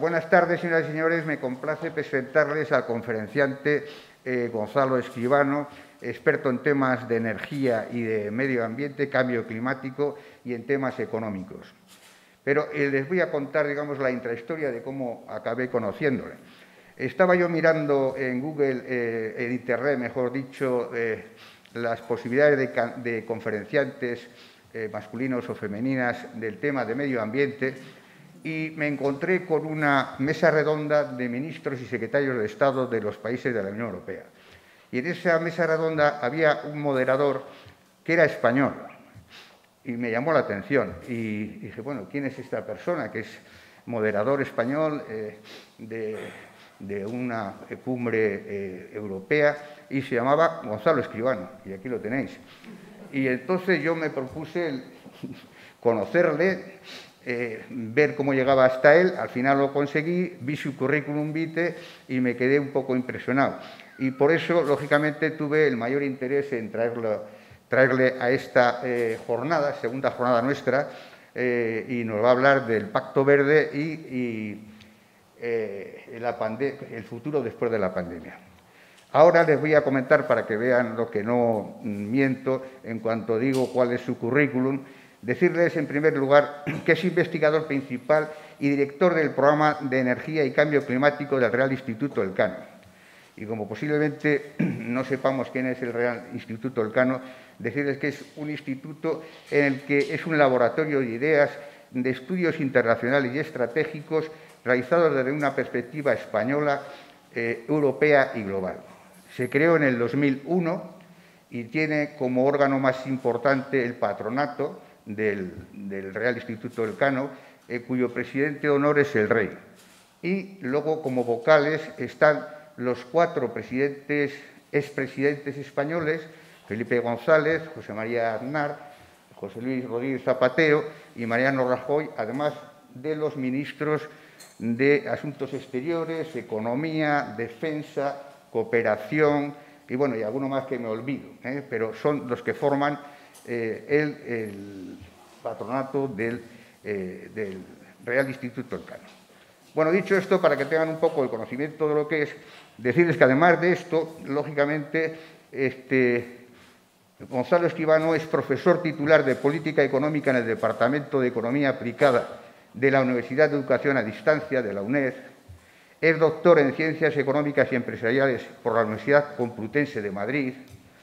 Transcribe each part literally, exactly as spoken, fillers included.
Buenas tardes, señoras y señores. Me complace presentarles al conferenciante eh, Gonzalo Escribano, experto en temas de energía y de medio ambiente, cambio climático y en temas económicos. Pero eh, les voy a contar, digamos, la intrahistoria de cómo acabé conociéndole. Estaba yo mirando en Google, eh, en Internet, mejor dicho, eh, las posibilidades de, de conferenciantes eh, masculinos o femeninas del tema de medio ambiente y me encontré con una mesa redonda de ministros y secretarios de Estado de los países de la Unión Europea. Y en esa mesa redonda había un moderador que era español y me llamó la atención. Y dije, bueno, ¿quién es esta persona que es moderador español eh, de, de una cumbre eh, europea? Y se llamaba Gonzalo Escribano, y aquí lo tenéis. Y entonces yo me propuse el conocerle, Eh, ver cómo llegaba hasta él. Al final lo conseguí, vi su currículum vitae y me quedé un poco impresionado. Y por eso, lógicamente, tuve el mayor interés en traerlo, traerle a esta eh, jornada, segunda jornada nuestra, eh, y nos va a hablar del Pacto Verde y, y eh, la el futuro después de la pandemia. Ahora les voy a comentar, para que vean lo que no miento, en cuanto digo cuál es su currículum. Decirles, en primer lugar, que es investigador principal y director del Programa de Energía y Cambio Climático del Real Instituto Elcano. Y como posiblemente no sepamos quién es el Real Instituto Elcano, decirles que es un instituto en el que es un laboratorio de ideas, de estudios internacionales y estratégicos realizados desde una perspectiva española, eh, europea y global. Se creó en el dos mil uno y tiene como órgano más importante el patronato Del, del Real Instituto Elcano, eh, cuyo presidente de honor es el rey. Y luego, como vocales, están los cuatro presidentes, expresidentes españoles, Felipe González, José María Aznar, José Luis Rodríguez Zapatero y Mariano Rajoy, además de los ministros de Asuntos Exteriores, Economía, Defensa, Cooperación y, bueno, y alguno más que me olvido, ¿eh? pero son los que forman Eh, el, el patronato del, eh, del Real Instituto Elcano. Bueno, dicho esto, para que tengan un poco el conocimiento de lo que es, decirles que además de esto, lógicamente, este, Gonzalo Escribano es profesor titular de Política Económica en el Departamento de Economía Aplicada de la Universidad de Educación a Distancia, de la UNED, es doctor en Ciencias Económicas y Empresariales por la Universidad Complutense de Madrid.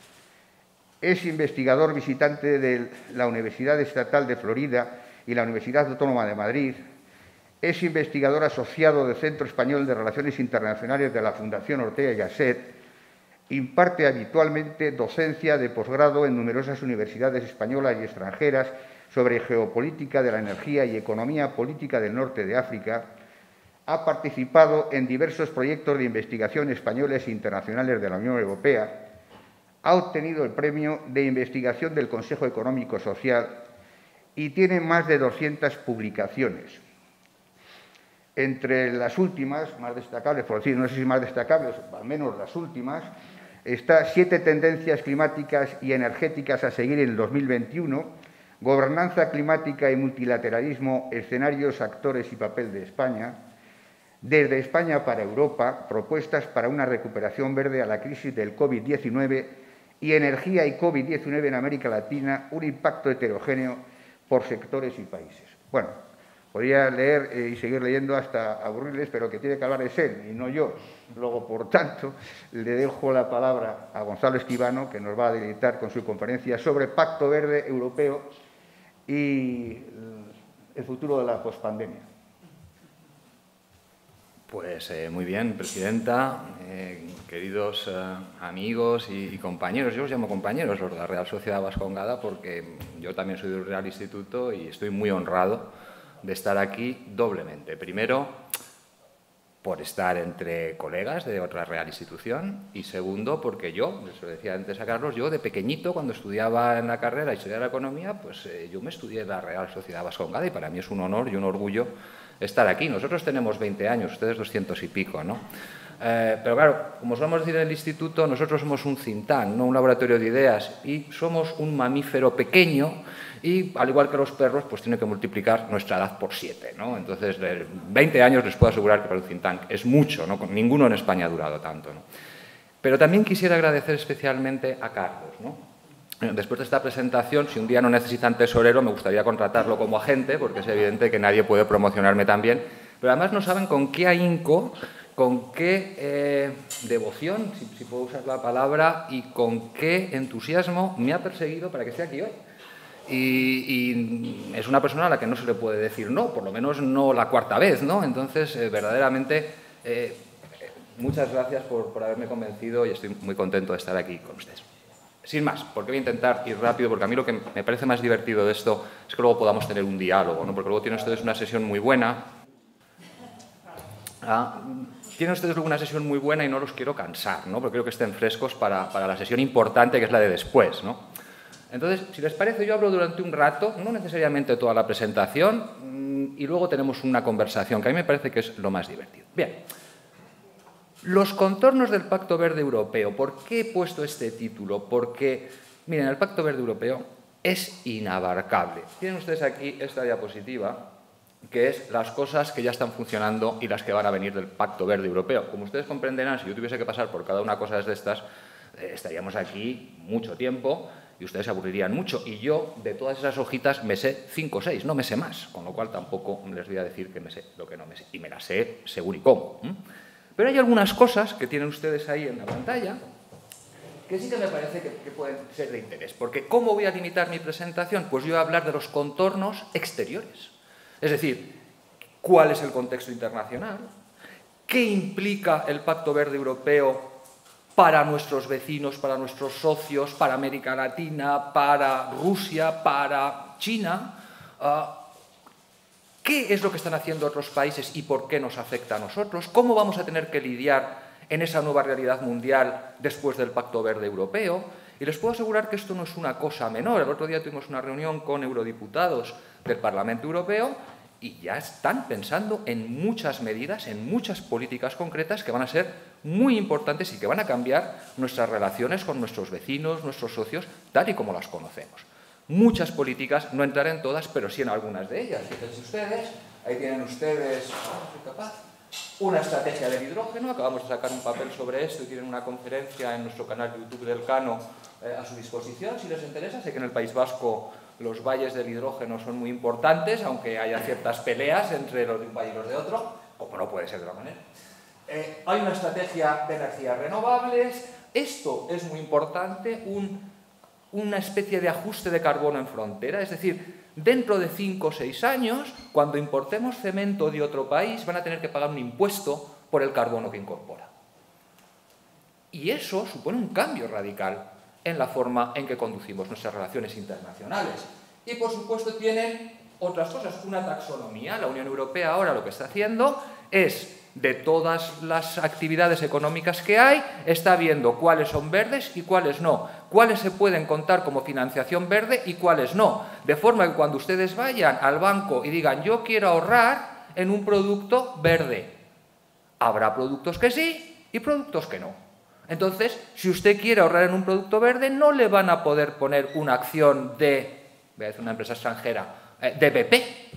Es investigador visitante de la Universidad Estatal de Florida y la Universidad Autónoma de Madrid. Es investigador asociado del Centro Español de Relaciones Internacionales de la Fundación Ortega y Gasset. Imparte habitualmente docencia de posgrado en numerosas universidades españolas y extranjeras sobre geopolítica de la energía y economía política del norte de África. Ha participado en diversos proyectos de investigación españoles e internacionales de la Unión Europea. Ha obtenido el premio de investigación del Consejo Económico Social y tiene más de doscientas publicaciones. Entre las últimas, más destacables, por decir, no sé si más destacables, al menos las últimas, está Siete tendencias climáticas y energéticas a seguir en el dos mil veintiuno, Gobernanza climática y multilateralismo, escenarios, actores y papel de España, Desde España para Europa, propuestas para una recuperación verde a la crisis del COVID diecinueve y energía y COVID diecinueve en América Latina, un impacto heterogéneo por sectores y países. Bueno, podría leer eh, y seguir leyendo hasta aburrirles, pero que tiene que hablar es él y no yo. Luego, por tanto, le dejo la palabra a Gonzalo Escribano, que nos va a deleitar con su conferencia sobre Pacto Verde Europeo y el futuro de la pospandemia. Pues eh, muy bien, presidenta, eh, queridos eh, amigos y, y compañeros. Yo os llamo compañeros, los de la Real Sociedad Bascongada, porque yo también soy del Real Instituto y estoy muy honrado de estar aquí doblemente. Primero, por estar entre colegas de otra Real Institución y segundo, porque yo, les lo decía antes a Carlos, yo de pequeñito, cuando estudiaba en la carrera Historia de la Economía, pues eh, yo me estudié en la Real Sociedad Bascongada y para mí es un honor y un orgullo estar aquí. Nosotros tenemos veinte años, ustedes doscientos y pico, ¿no? Eh, pero claro, como solemos decir en el instituto, nosotros somos un think tank, no un laboratorio de ideas, y somos un mamífero pequeño y, al igual que los perros, pues tiene que multiplicar nuestra edad por siete, ¿no? Entonces, veinte años les puedo asegurar que para un think tank es mucho, ¿no? Ninguno en España ha durado tanto, ¿no? Pero también quisiera agradecer especialmente a Carlos, ¿no? Después de esta presentación, si un día no necesitan tesorero, me gustaría contratarlo como agente, porque es evidente que nadie puede promocionarme tan bien. Pero además no saben con qué ahínco, con qué eh, devoción, si, si puedo usar la palabra, y con qué entusiasmo me ha perseguido para que esté aquí hoy. Y, y es una persona a la que no se le puede decir no, por lo menos no la cuarta vez, ¿no? Entonces, eh, verdaderamente, eh, muchas gracias por, por haberme convencido y estoy muy contento de estar aquí con ustedes. Sin más, porque voy a intentar ir rápido, porque a mí lo que me parece más divertido de esto es que luego podamos tener un diálogo, ¿no? Porque luego tienen ustedes una sesión muy buena. Ah, tienen ustedes luego una sesión muy buena y no los quiero cansar, ¿no? Porque quiero que estén frescos para, para la sesión importante, que es la de después, ¿no? Entonces, si les parece, yo hablo durante un rato, no necesariamente toda la presentación, y luego tenemos una conversación, que a mí me parece que es lo más divertido. Bien. Los contornos del Pacto Verde Europeo. ¿Por qué he puesto este título? Porque, miren, el Pacto Verde Europeo es inabarcable. Tienen ustedes aquí esta diapositiva, que es las cosas que ya están funcionando y las que van a venir del Pacto Verde Europeo. Como ustedes comprenderán, si yo tuviese que pasar por cada una cosa de estas, eh, estaríamos aquí mucho tiempo y ustedes se aburrirían mucho. Y yo, de todas esas hojitas, me sé cinco o seis, no me sé más. Con lo cual, tampoco les voy a decir que me sé lo que no me sé. Y me las sé según y cómo. ¿eh? Pero hay algunas cosas que tienen ustedes ahí en la pantalla que sí que me parece que, que pueden ser de interés. Porque, ¿cómo voy a limitar mi presentación? Pues yo voy a hablar de los contornos exteriores. Es decir, ¿cuál es el contexto internacional? ¿Qué implica el Pacto Verde Europeo para nuestros vecinos, para nuestros socios, para América Latina, para Rusia, para China? Uh, ¿Qué es lo que están haciendo otros países y por qué nos afecta a nosotros? ¿Cómo vamos a tener que lidiar en esa nueva realidad mundial después del Pacto Verde Europeo? Y les puedo asegurar que esto no es una cosa menor. El otro día tuvimos una reunión con eurodiputados del Parlamento Europeo y ya están pensando en muchas medidas, en muchas políticas concretas que van a ser muy importantes y que van a cambiar nuestras relaciones con nuestros vecinos, nuestros socios, tal y como las conocemos. Muchas políticas, no entraré en todas, pero sí en algunas de ellas. Fíjense ustedes, ahí tienen ustedes, oh, soy capaz, una estrategia del hidrógeno. Acabamos de sacar un papel sobre esto y tienen una conferencia en nuestro canal YouTube del Cano eh, a su disposición, si les interesa. Sé que en el País Vasco los valles del hidrógeno son muy importantes, aunque haya ciertas peleas entre los de un país y los de otro, como no puede ser de otra manera. Eh, hay una estrategia de energías renovables. Esto es muy importante, un, una especie de ajuste de carbono en frontera, es decir, dentro de cinco o seis años, cuando importemos cemento de otro país, van a tener que pagar un impuesto por el carbono que incorpora. Y eso supone un cambio radical en la forma en que conducimos nuestras relaciones internacionales. Y, por supuesto, tienen otras cosas, una taxonomía. La Unión Europea ahora lo que está haciendo es, de todas las actividades económicas que hay, está viendo cuáles son verdes y cuáles no, cuáles se pueden contar como financiación verde y cuáles no, de forma que cuando ustedes vayan al banco y digan yo quiero ahorrar en un producto verde, habrá productos que sí y productos que no. Entonces, si usted quiere ahorrar en un producto verde, no le van a poder poner una acción de, voy a decir una empresa extranjera, de B P.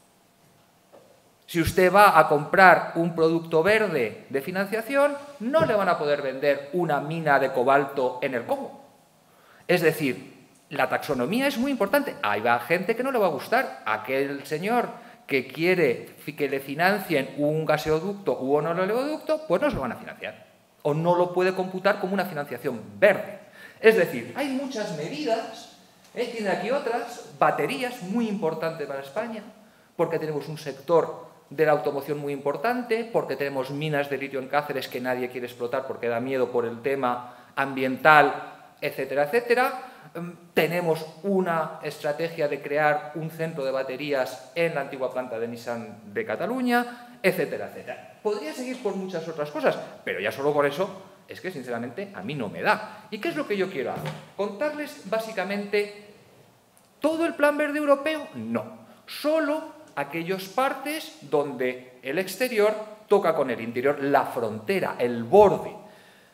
Si usted va a comprar un producto verde de financiación, no le van a poder vender una mina de cobalto en el Congo. Es decir, la taxonomía es muy importante. Hay gente que no le va a gustar. Aquel señor que quiere que le financien un gaseoducto u un oleoducto, pues no se lo van a financiar. O no lo puede computar como una financiación verde. Es decir, hay muchas medidas, ¿eh? Tiene aquí otras, baterías, muy importante para España, porque tenemos un sector de la automoción muy importante, porque tenemos minas de litio en Cáceres que nadie quiere explotar porque da miedo por el tema ambiental, etcétera, etcétera. Tenemos una estrategia de crear un centro de baterías en la antigua planta de Nissan de Cataluña, etcétera, etcétera. Podría seguir por muchas otras cosas, pero ya solo por eso es que, sinceramente, a mí no me da. ¿Y qué es lo que yo quiero hacer? ¿Contarles, básicamente, todo el Plan Verde Europeo? No. Solo aquellas partes donde el exterior toca con el interior, la frontera, el borde.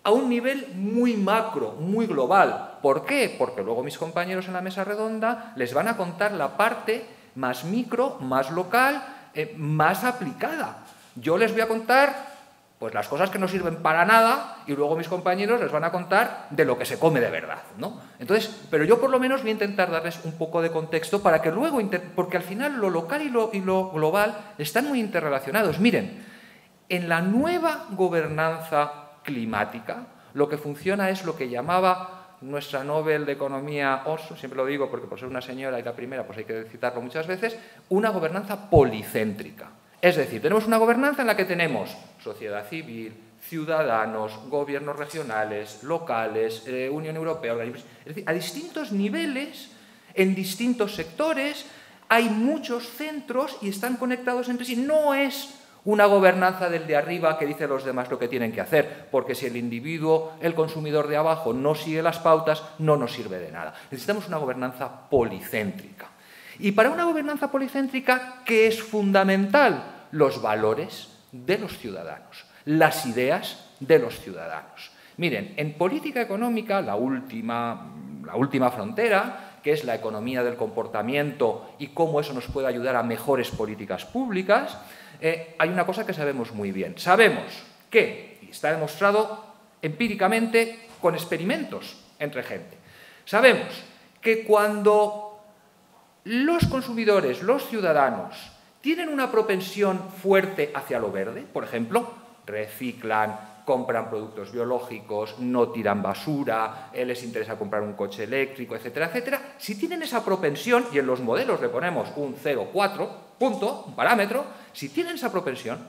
a un nivel muy macro, muy global. ¿Por qué? Porque luego mis compañeros en la mesa redonda les van a contar la parte más micro, más local, eh, más aplicada. Yo les voy a contar pues las cosas que no sirven para nada y luego mis compañeros les van a contar de lo que se come de verdad, ¿no? Entonces, pero yo por lo menos voy a intentar darles un poco de contexto para que luego, porque al final lo local y lo, y lo global están muy interrelacionados. Miren, en la nueva gobernanza climática lo que funciona es lo que llamaba nuestra Nobel de Economía Oso, siempre lo digo porque por ser una señora y la primera pues hay que citarlo muchas veces, una gobernanza policéntrica. Es decir, tenemos una gobernanza en la que tenemos sociedad civil, ciudadanos, gobiernos regionales, locales, eh, Unión Europea, organismos, es decir, a distintos niveles, en distintos sectores, hay muchos centros y están conectados entre sí. No es una gobernanza del de arriba que dice a los demás lo que tienen que hacer, porque si el individuo, el consumidor de abajo, no sigue las pautas, no nos sirve de nada. Necesitamos una gobernanza policéntrica. Y para una gobernanza policéntrica, ¿qué es fundamental? Los valores de los ciudadanos, las ideas de los ciudadanos. Miren, en política económica, la última, la última frontera, que es la economía del comportamiento y cómo eso nos puede ayudar a mejores políticas públicas, eh, hay una cosa que sabemos muy bien. Sabemos que, y está demostrado empíricamente con experimentos entre gente, sabemos que cuando los consumidores, los ciudadanos, tienen una propensión fuerte hacia lo verde, por ejemplo, reciclan, compran productos biológicos, no tiran basura, eh, les interesa comprar un coche eléctrico, etcétera, etcétera. Si tienen esa propensión, y en los modelos le ponemos un cero coma cuatro, punto, un parámetro, si tienen esa propensión,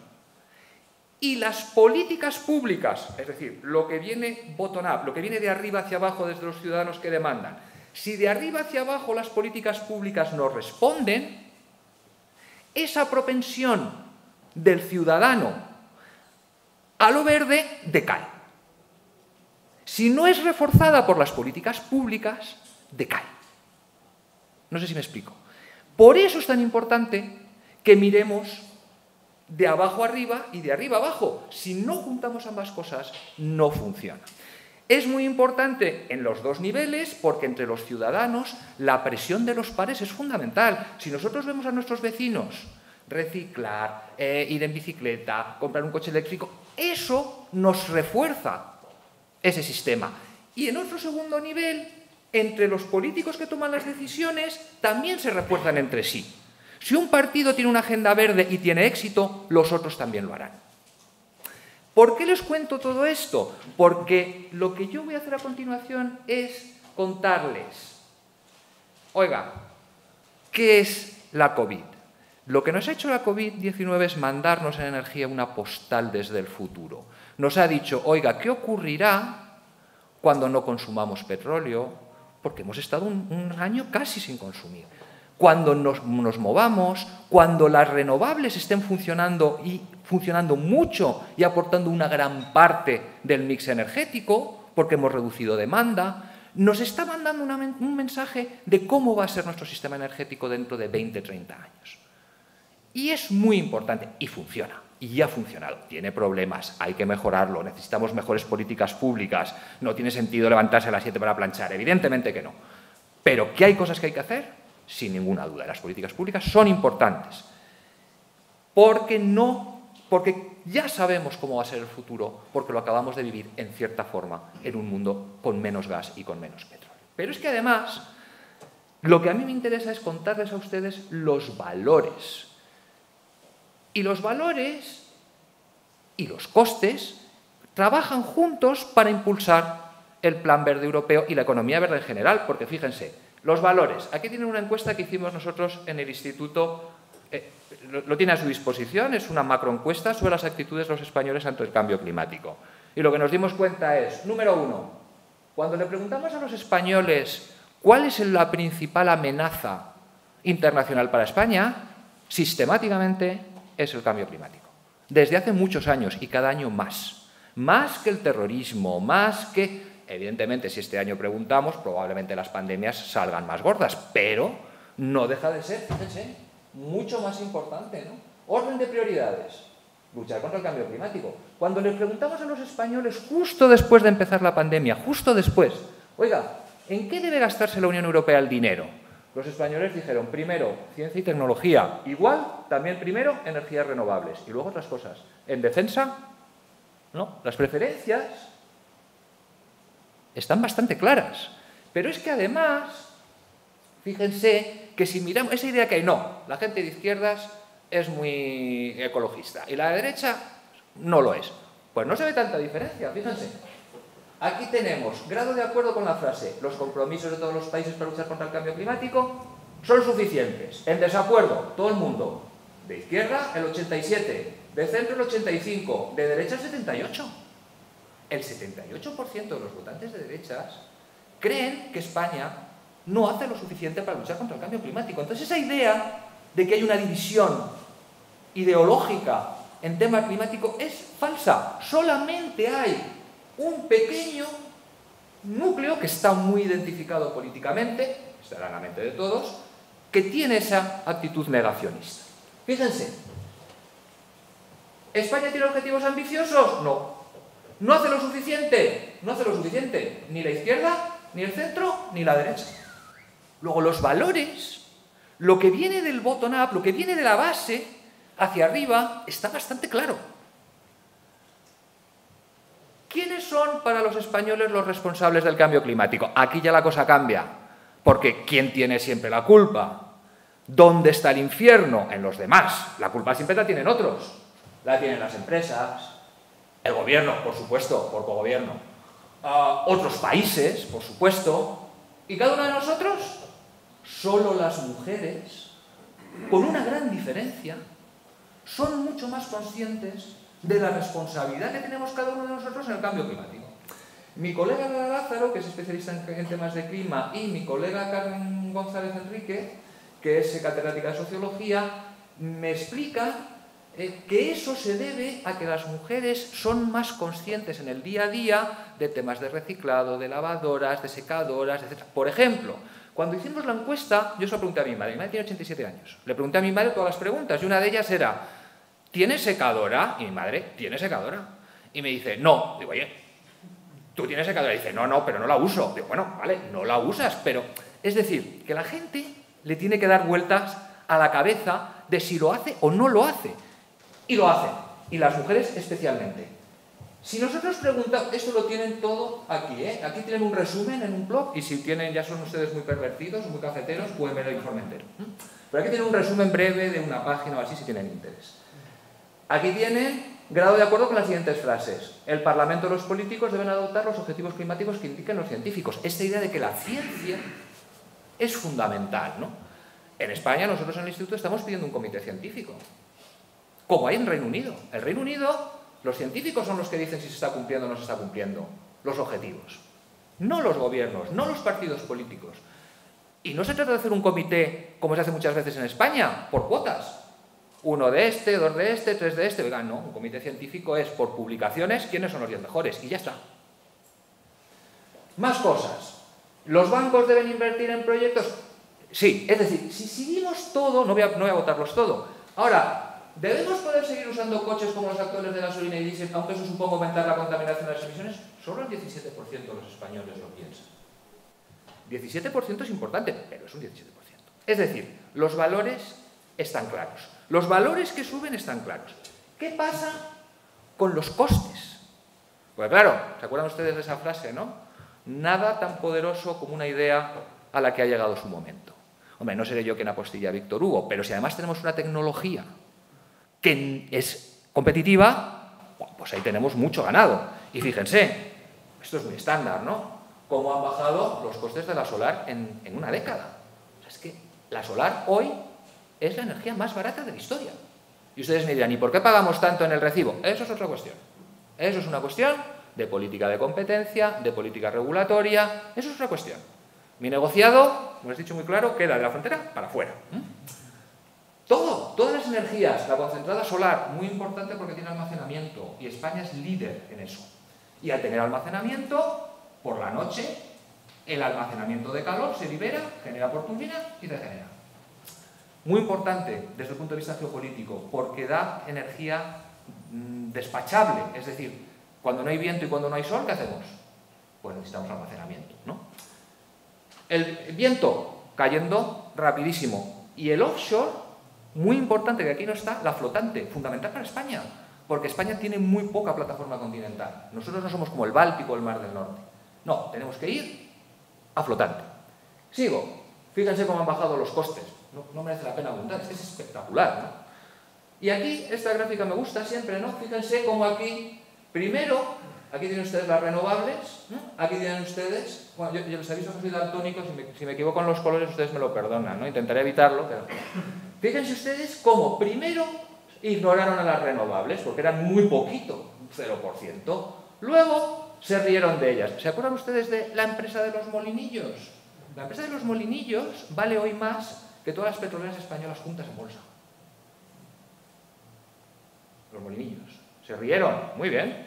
y las políticas públicas, es decir, lo que viene bottom-up, lo que viene de arriba hacia abajo desde los ciudadanos que demandan, si de arriba hacia abajo las políticas públicas no responden, esa propensión del ciudadano a lo verde decae. Si no es reforzada por las políticas públicas, decae. No sé si me explico. Por eso es tan importante que miremos de abajo arriba y de arriba abajo. Si no juntamos ambas cosas, no funciona. Es muy importante en los dos niveles porque entre los ciudadanos la presión de los pares es fundamental. Si nosotros vemos a nuestros vecinos reciclar, eh, ir en bicicleta, comprar un coche eléctrico, eso nos refuerza ese sistema. Y en otro segundo nivel, entre los políticos que toman las decisiones, también se refuerzan entre sí. Si un partido tiene una agenda verde y tiene éxito, los otros también lo harán. ¿Por qué les cuento todo esto? Porque lo que yo voy a hacer a continuación es contarles, oiga, ¿qué es la COVID? Lo que nos ha hecho la COVID diecinueve es mandarnos en energía una postal desde el futuro. Nos ha dicho, oiga, ¿qué ocurrirá cuando no consumamos petróleo? Porque hemos estado un, un año casi sin consumir. Cuando nos, nos movamos, cuando las renovables estén funcionando y funcionando mucho y aportando una gran parte del mix energético, porque hemos reducido demanda, nos está mandando una, un mensaje de cómo va a ser nuestro sistema energético dentro de veinte, treinta años. Y es muy importante, y funciona, y ya ha funcionado. Tiene problemas, hay que mejorarlo, necesitamos mejores políticas públicas, no tiene sentido levantarse a las siete para planchar, evidentemente que no. Pero ¿qué hay cosas que hay que hacer? Sin ninguna duda, las políticas públicas son importantes, porque, no, porque ya sabemos cómo va a ser el futuro, porque lo acabamos de vivir en cierta forma en un mundo con menos gas y con menos petróleo. Pero es que además, lo que a mí me interesa es contarles a ustedes los valores. Y los valores y los costes trabajan juntos para impulsar el Plan Verde Europeo y la economía verde en general, porque fíjense, los valores. Aquí tienen una encuesta que hicimos nosotros en el Instituto, eh, lo, lo tiene a su disposición, es una macroencuesta sobre las actitudes de los españoles ante el cambio climático. Y lo que nos dimos cuenta es, número uno, cuando le preguntamos a los españoles cuál es la principal amenaza internacional para España, sistemáticamente es el cambio climático. Desde hace muchos años y cada año más. Más que el terrorismo, más que... Evidentemente, si este año preguntamos, probablemente las pandemias salgan más gordas, pero no deja de ser, fíjense, mucho más importante, ¿no? Orden de prioridades. luchar contra el cambio climático. Cuando les preguntamos a los españoles, justo después de empezar la pandemia, justo después, oiga, ¿en qué debe gastarse la Unión Europea el dinero? Los españoles dijeron, primero, ciencia y tecnología. Igual, también primero, energías renovables. Y luego otras cosas. En defensa, no. Las preferencias están bastante claras. Pero es que además, fíjense que si miramos esa idea que hay, no, la gente de izquierdas es muy ecologista y la de derecha no lo es. Pues no se ve tanta diferencia, fíjense. Aquí tenemos grado de acuerdo con la frase, los compromisos de todos los países para luchar contra el cambio climático son suficientes. En desacuerdo, todo el mundo. De izquierda, el ochenta y siete, de centro, el ochenta y cinco, de derecha, el setenta y ocho. El setenta y ocho por ciento de los votantes de derechas creen que España no hace lo suficiente para luchar contra el cambio climático. Entonces, esa idea de que hay una división ideológica en tema climático es falsa. Solamente hay un pequeño núcleo que está muy identificado políticamente, estará en la mente de todos, que tiene esa actitud negacionista. Fíjense, ¿España tiene objetivos ambiciosos? No. ¿No hace lo suficiente? No hace lo suficiente. Ni la izquierda, ni el centro, ni la derecha. Luego, los valores, lo que viene del bottom-up, lo que viene de la base hacia arriba, está bastante claro. ¿Quiénes son para los españoles los responsables del cambio climático? Aquí ya la cosa cambia, porque ¿quién tiene siempre la culpa? ¿Dónde está el infierno? En los demás. La culpa siempre la tienen otros. La tienen las empresas, el gobierno, por supuesto, por cogobierno, uh, otros países, por supuesto, y cada uno de nosotros, solo las mujeres, con una gran diferencia, son mucho más conscientes de la responsabilidad que tenemos cada uno de nosotros en el cambio climático. Mi colega Lázaro, que es especialista en temas de clima, y mi colega Carmen González Enrique, que es catedrática de Sociología, me explica eh, que eso se debe a que las mujeres son más conscientes en el día a día de temas de reciclado, de lavadoras, de secadoras, etcétera. Por ejemplo, cuando hicimos la encuesta, yo se lo pregunté a mi madre, mi madre tiene ochenta y siete años, le pregunté a mi madre todas las preguntas, y una de ellas era, ¿tienes secadora? Y mi madre, ¿tiene secadora? Y me dice, no. Digo, oye, ¿tú tienes secadora? Y dice, no, no, pero no la uso. Digo, bueno, vale, no la usas, pero... Es decir, que la gente le tiene que dar vueltas a la cabeza de si lo hace o no lo hace. Y lo hacen. Y las mujeres especialmente. Si nosotros preguntamos... Esto lo tienen todo aquí, ¿eh? Aquí tienen un resumen en un blog, y si tienen, ya son ustedes muy pervertidos, muy cafeteros, pueden ver el informe entero. Pero aquí tienen un resumen breve de una página o así, si tienen interés. Aquí tienen grado de acuerdo con las siguientes frases. El Parlamento y los políticos deben adoptar los objetivos climáticos que indiquen los científicos. Esta idea de que la ciencia es fundamental, ¿no? En España, nosotros en el Instituto estamos pidiendo un comité científico, como hay en Reino Unido. En Reino Unido, los científicos son los que dicen si se está cumpliendo o no se está cumpliendo los objetivos. No los gobiernos, no los partidos políticos. Y no se trata de hacer un comité, como se hace muchas veces en España, por cuotas. Uno de este, dos de este, tres de este. Oigan, no, un comité científico es por publicaciones, quiénes son los diez mejores, y ya está. Más cosas. ¿Los bancos deben invertir en proyectos? Sí, es decir, si seguimos todo, no voy a, no voy a votarlos todo. Ahora, ¿debemos poder seguir usando coches como los actuales de gasolina y diésel, aunque eso suponga aumentar la contaminación de las emisiones? Solo el diecisiete por ciento de los españoles lo piensan. diecisiete por ciento es importante, pero es un diecisiete por ciento. Es decir, los valores están claros. Los valores que suben están claros. ¿Qué pasa con los costes? Pues claro, ¿se acuerdan ustedes de esa frase, no? Nada tan poderoso como una idea a la que ha llegado su momento. Hombre, no seré yo quien apostilla a Víctor Hugo, pero si además tenemos una tecnología que es competitiva, bueno, pues ahí tenemos mucho ganado. Y fíjense, esto es muy estándar, ¿no? Cómo han bajado los costes de la solar en, en una década. O sea, es que la solar hoy es la energía más barata de la historia. Y ustedes me dirán, ¿y por qué pagamos tanto en el recibo? Eso es otra cuestión. Eso es una cuestión de política de competencia, de política regulatoria. Eso es otra cuestión. Mi negociado, como les he dicho muy claro, queda de la frontera para afuera. ¿Mm? Todo, todas las energías, la concentrada solar, muy importante porque tiene almacenamiento. Y España es líder en eso. Y al tener almacenamiento, por la noche, el almacenamiento de calor se libera, genera por turbina y regenera. Muy importante desde el punto de vista geopolítico, porque da energía despachable, es decir, cuando no hay viento y cuando no hay sol, ¿qué hacemos? Pues necesitamos almacenamiento, ¿no? El viento cayendo rapidísimo y el offshore, muy importante, que aquí no está, la flotante, fundamental para España, porque España tiene muy poca plataforma continental. Nosotros no somos como el Báltico o el Mar del Norte. No, tenemos que ir a flotante. Sigo. Fíjense cómo han bajado los costes. No, no merece la pena abundar, es que es espectacular, ¿no? Y aquí, esta gráfica me gusta siempre, ¿no? Fíjense cómo aquí, primero, aquí tienen ustedes las renovables, ¿no? Aquí tienen ustedes, bueno, yo, yo les aviso que soy daltónico, si me, si me equivoco en los colores ustedes me lo perdonan, ¿no? Intentaré evitarlo, pero... Fíjense ustedes cómo, primero, ignoraron a las renovables, porque eran muy poquito, cero por ciento. Luego, se rieron de ellas. ¿Se acuerdan ustedes de la empresa de los molinillos? La empresa de los molinillos vale hoy más que todas las petroleras españolas juntas en bolsa. Los molinillos. Se rieron. Muy bien.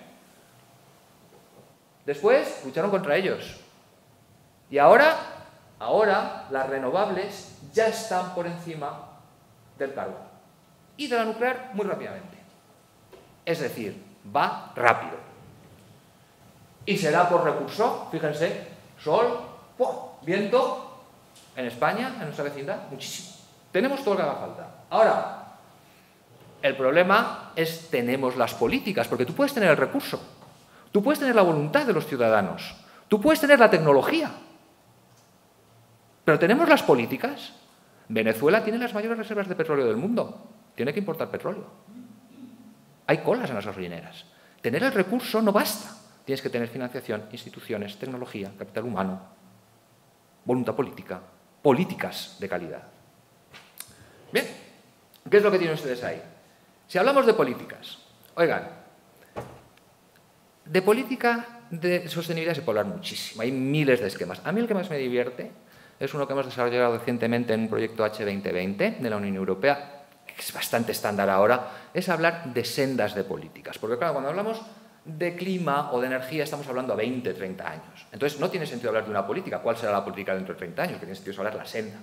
Después lucharon contra ellos. Y ahora, ahora las renovables ya están por encima del carbón. Y de la nuclear muy rápidamente. Es decir, va rápido. Y será por recurso, fíjense, sol, ¡pum! Viento, en España, en nuestra vecindad, muchísimo. Tenemos todo lo que haga falta. Ahora, el problema es tenemos las políticas, porque tú puedes tener el recurso, tú puedes tener la voluntad de los ciudadanos, tú puedes tener la tecnología, pero tenemos las políticas. Venezuela tiene las mayores reservas de petróleo del mundo, tiene que importar petróleo. Hay colas en las gasolineras. Tener el recurso no basta. Tienes que tener financiación, instituciones, tecnología, capital humano, voluntad política, políticas de calidad. Bien, ¿qué es lo que tienen ustedes ahí? Si hablamos de políticas, oigan, de política de sostenibilidad se puede hablar muchísimo, hay miles de esquemas. A mí el que más me divierte es uno que hemos desarrollado recientemente en un proyecto H veinte veinte de la Unión Europea, que es bastante estándar ahora, es hablar de sendas de políticas. Porque claro, cuando hablamos de clima o de energía estamos hablando a veinte, treinta años. Entonces no tiene sentido hablar de una política. ¿Cuál será la política dentro de treinta años? Lo que tiene sentido es hablar de la senda.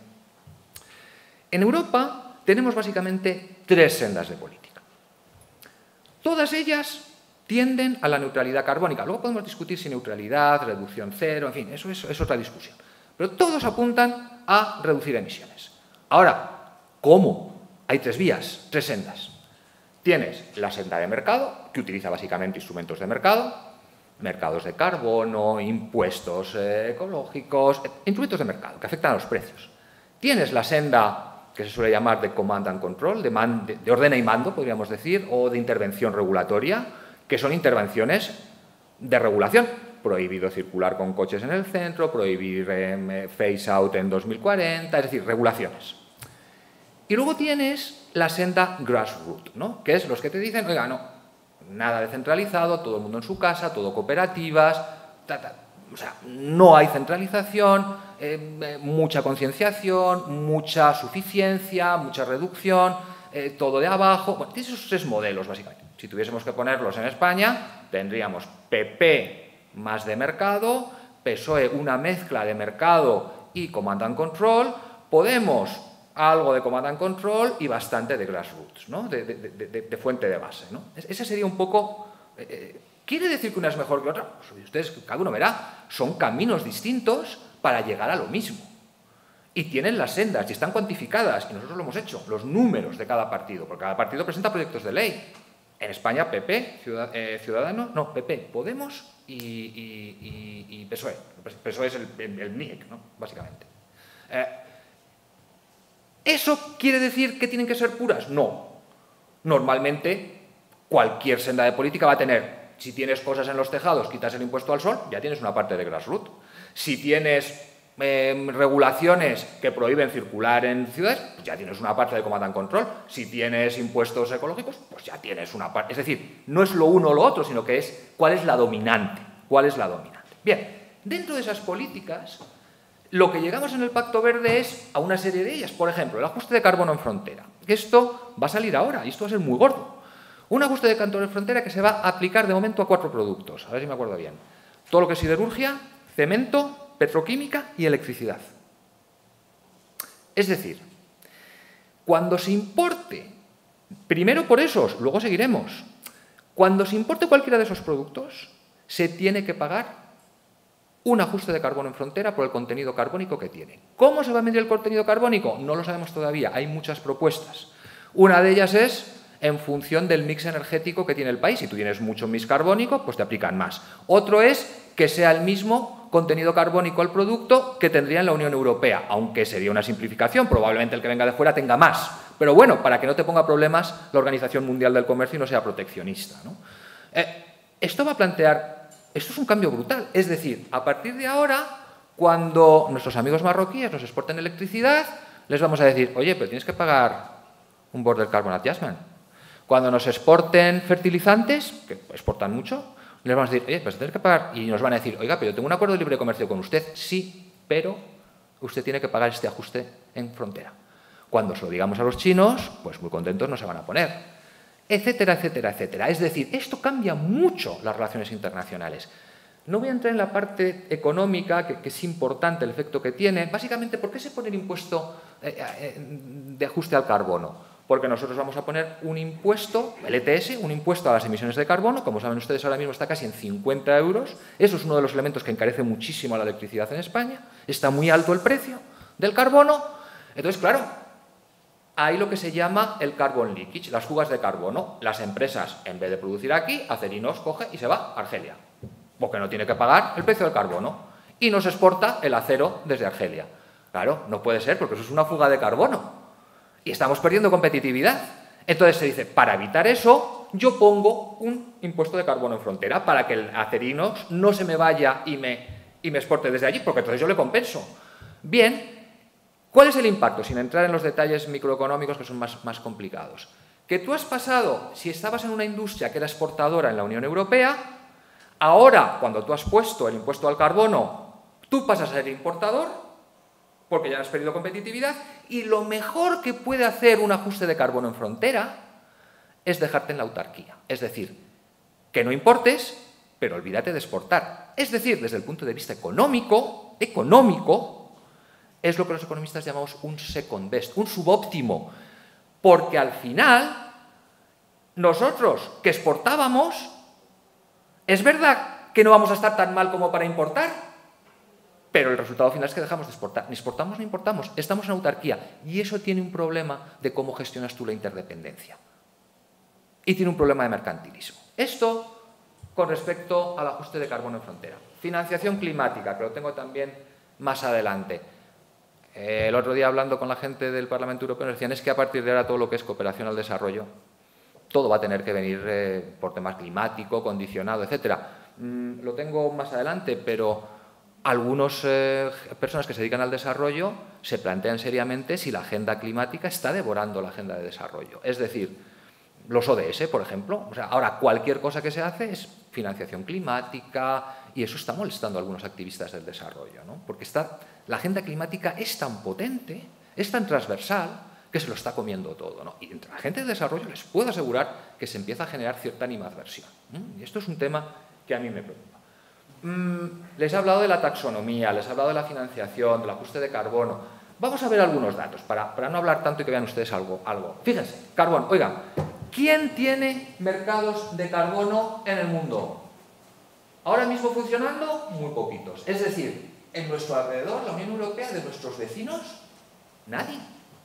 En Europa tenemos básicamente tres sendas de política. Todas ellas tienden a la neutralidad carbónica. Luego podemos discutir si neutralidad, reducción cero, en fin, eso es, es otra discusión. Pero todos apuntan a reducir emisiones. Ahora, ¿cómo? Hay tres vías, tres sendas. Tienes la senda de mercado, que utiliza básicamente instrumentos de mercado, mercados de carbono, impuestos eh, ecológicos, eh, instrumentos de mercado que afectan a los precios. Tienes la senda que se suele llamar de command and control, de, man, de, de ordena y mando, podríamos decir, o de intervención regulatoria, que son intervenciones de regulación. Prohibido circular con coches en el centro, prohibir eh, phase out en dos mil cuarenta, es decir, regulaciones. Y luego tienes la senda grassroots, ¿no? Que es los que te dicen, oiga, no, nada descentralizado, todo el mundo en su casa, todo cooperativas, ta, ta. O sea, no hay centralización, eh, mucha concienciación, mucha suficiencia, mucha reducción, eh, todo de abajo. Bueno, tienes esos tres modelos, básicamente. Si tuviésemos que ponerlos en España, tendríamos P P más de mercado, P S O E una mezcla de mercado y command and control, Podemos algo de command and control y bastante de grassroots, ¿no? de, de, de, de fuente de base, ¿no? Ese sería un poco... Eh, ¿Quiere decir que una es mejor que otra? Pues ustedes, cada uno verá, son caminos distintos para llegar a lo mismo. Y tienen las sendas y están cuantificadas, y nosotros lo hemos hecho, los números de cada partido, porque cada partido presenta proyectos de ley. En España, P P, Ciudadanos, no, P P, Podemos y, y, y, y P S O E. P S O E es el, el, el N I E C, ¿no? Básicamente. Eh, ¿Eso quiere decir que tienen que ser puras? No. Normalmente, cualquier senda de política va a tener, si tienes cosas en los tejados, quitas el impuesto al sol, ya tienes una parte de grassroots. Si tienes eh, regulaciones que prohíben circular en ciudades, pues ya tienes una parte de command and control. Si tienes impuestos ecológicos, pues ya tienes una parte. Es decir, no es lo uno o lo otro, sino que es cuál es la dominante. ¿Cuál es la dominante? Bien, dentro de esas políticas, lo que llegamos en el Pacto Verde es a una serie de ellas. Por ejemplo, el ajuste de carbono en frontera. Esto va a salir ahora y esto va a ser muy gordo. Un ajuste de carbono en frontera que se va a aplicar de momento a cuatro productos. A ver si me acuerdo bien. Todo lo que es siderurgia, cemento, petroquímica y electricidad. Es decir, cuando se importe, primero por esos, luego seguiremos, Cuando se importe cualquiera de esos productos, se tiene que pagar un ajuste de carbono en frontera por el contenido carbónico que tiene. ¿Cómo se va a medir el contenido carbónico? No lo sabemos todavía, hay muchas propuestas. Una de ellas es en función del mix energético que tiene el país. Si tú tienes mucho mix carbónico, pues te aplican más. Otro es que sea el mismo contenido carbónico al producto que tendría en la Unión Europea, aunque sería una simplificación, probablemente el que venga de fuera tenga más. Pero bueno, para que no te ponga problemas la Organización Mundial del Comercio y no sea proteccionista, ¿no? Eh, esto va a plantear, esto es un cambio brutal, es decir, a partir de ahora, cuando nuestros amigos marroquíes nos exporten electricidad, les vamos a decir, oye, pero tienes que pagar un Border Carbon Adjustment. Cuando nos exporten fertilizantes, que exportan mucho, les vamos a decir, oye, pues tienes que pagar, y nos van a decir, oiga, pero yo tengo un acuerdo de libre comercio con usted, sí, pero usted tiene que pagar este ajuste en frontera. Cuando se lo digamos a los chinos, pues muy contentos no se van a poner, etcétera, etcétera, etcétera. Es decir, esto cambia mucho las relaciones internacionales. No voy a entrar en la parte económica, que, que es importante el efecto que tiene. Básicamente, ¿por qué se pone el impuesto eh, eh, de ajuste al carbono? Porque nosotros vamos a poner un impuesto, el E T S, un impuesto a las emisiones de carbono, como saben ustedes ahora mismo está casi en cincuenta euros, eso es uno de los elementos que encarece muchísimo la electricidad en España, está muy alto el precio del carbono, entonces claro, hay lo que se llama el carbon leakage, las fugas de carbono, las empresas en vez de producir aquí, Acerinos coge y se va a Argelia, porque no tiene que pagar el precio del carbono, y nos exporta el acero desde Argelia. Claro, no puede ser porque eso es una fuga de carbono. Y estamos perdiendo competitividad. Entonces se dice, para evitar eso, yo pongo un impuesto de carbono en frontera para que el Acerinos no se me vaya y me, y me exporte desde allí, porque entonces yo le compenso. Bien, ¿cuál es el impacto? Sin entrar en los detalles microeconómicos que son más, más complicados. Que tú has pasado, si estabas en una industria que era exportadora en la Unión Europea, ahora, cuando tú has puesto el impuesto al carbono, tú pasas a ser importador, porque ya has perdido competitividad, y lo mejor que puede hacer un ajuste de carbono en frontera es dejarte en la autarquía. Es decir, que no importes, pero olvídate de exportar. Es decir, desde el punto de vista económico, económico, es lo que los economistas llamamos un second best, un subóptimo, porque al final, nosotros que exportábamos, es verdad que no vamos a estar tan mal como para importar, pero el resultado final es que dejamos de exportar. Ni exportamos ni importamos. Estamos en autarquía. Y eso tiene un problema de cómo gestionas tú la interdependencia. Y tiene un problema de mercantilismo. Esto con respecto al ajuste de carbono en frontera. Financiación climática, que lo tengo también más adelante. Eh, el otro día hablando con la gente del Parlamento Europeo nos decían es que a partir de ahora todo lo que es cooperación al desarrollo, todo va a tener que venir eh, por temas climático, condicionado, etcétera. Mm, lo tengo más adelante, pero algunas eh, personas que se dedican al desarrollo se plantean seriamente si la agenda climática está devorando la agenda de desarrollo. Es decir, los O D S, por ejemplo. O sea, ahora cualquier cosa que se hace es financiación climática y eso está molestando a algunos activistas del desarrollo, ¿no? Porque está, la agenda climática es tan potente, es tan transversal, que se lo está comiendo todo, ¿no? Y entre la gente de desarrollo les puedo asegurar que se empieza a generar cierta animadversión, ¿no? Y esto es un tema que a mí me preocupa. Les he hablado de la taxonomía, les he hablado de la financiación, del ajuste de carbono. Vamos a ver algunos datos para, para no hablar tanto y que vean ustedes algo, algo. Fíjense, carbón. Oigan, ¿quién tiene mercados de carbono en el mundo? Ahora mismo funcionando, muy poquitos. Es decir, en nuestro alrededor, la Unión Europea, de nuestros vecinos, nadie.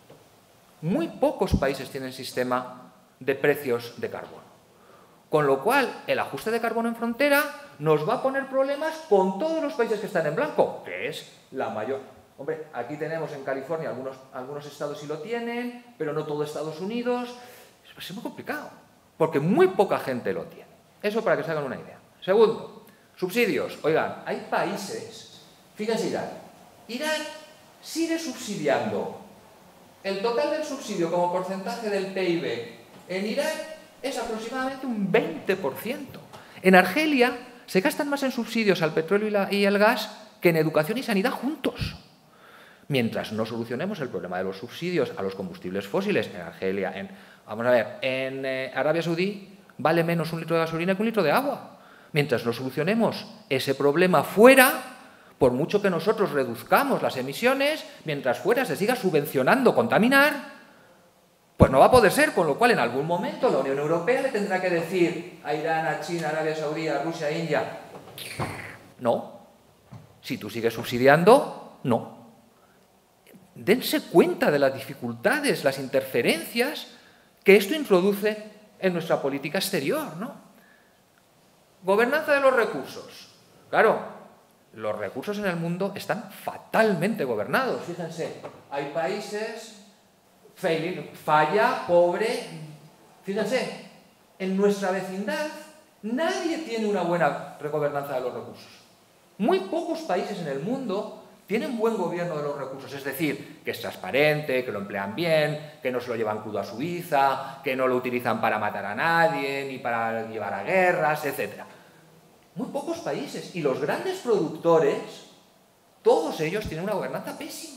Muy pocos países tienen sistema de precios de carbono. Con lo cual, el ajuste de carbono en frontera nos va a poner problemas con todos los países que están en blanco, que es la mayor. Hombre, aquí tenemos en California, algunos, algunos estados sí lo tienen, pero no todo Estados Unidos. Es muy complicado, porque muy poca gente lo tiene. Eso para que se hagan una idea. Segundo, subsidios. Oigan, hay países, fíjense Irán. Irán sigue subsidiando. El total del subsidio como porcentaje del P I B en Irán es aproximadamente un veinte por ciento. En Argelia se gastan más en subsidios al petróleo y, la, y el gas que en educación y sanidad juntos. Mientras no solucionemos el problema de los subsidios a los combustibles fósiles en Argelia, en, vamos a ver, en eh, Arabia Saudí vale menos un litro de gasolina que un litro de agua. Mientras no solucionemos ese problema fuera, por mucho que nosotros reduzcamos las emisiones, mientras fuera se siga subvencionando contaminar, Pues no va a poder ser, con lo cual en algún momento la Unión Europea le tendrá que decir a Irán, a China, a Arabia Saudí, a Rusia, a India, no, si tú sigues subsidiando, no. Dense cuenta de las dificultades, las interferencias que esto introduce en nuestra política exterior, ¿no? Gobernanza de los recursos. Claro, los recursos en el mundo están fatalmente gobernados. Fíjense, hay países, falla, pobre. Fíjense, en nuestra vecindad nadie tiene una buena gobernanza de los recursos. Muy pocos países en el mundo tienen buen gobierno de los recursos, es decir, que es transparente, que lo emplean bien, que no se lo llevan crudo a Suiza, que no lo utilizan para matar a nadie, ni para llevar a guerras, etcétera. Muy pocos países. Y los grandes productores, todos ellos tienen una gobernanza pésima.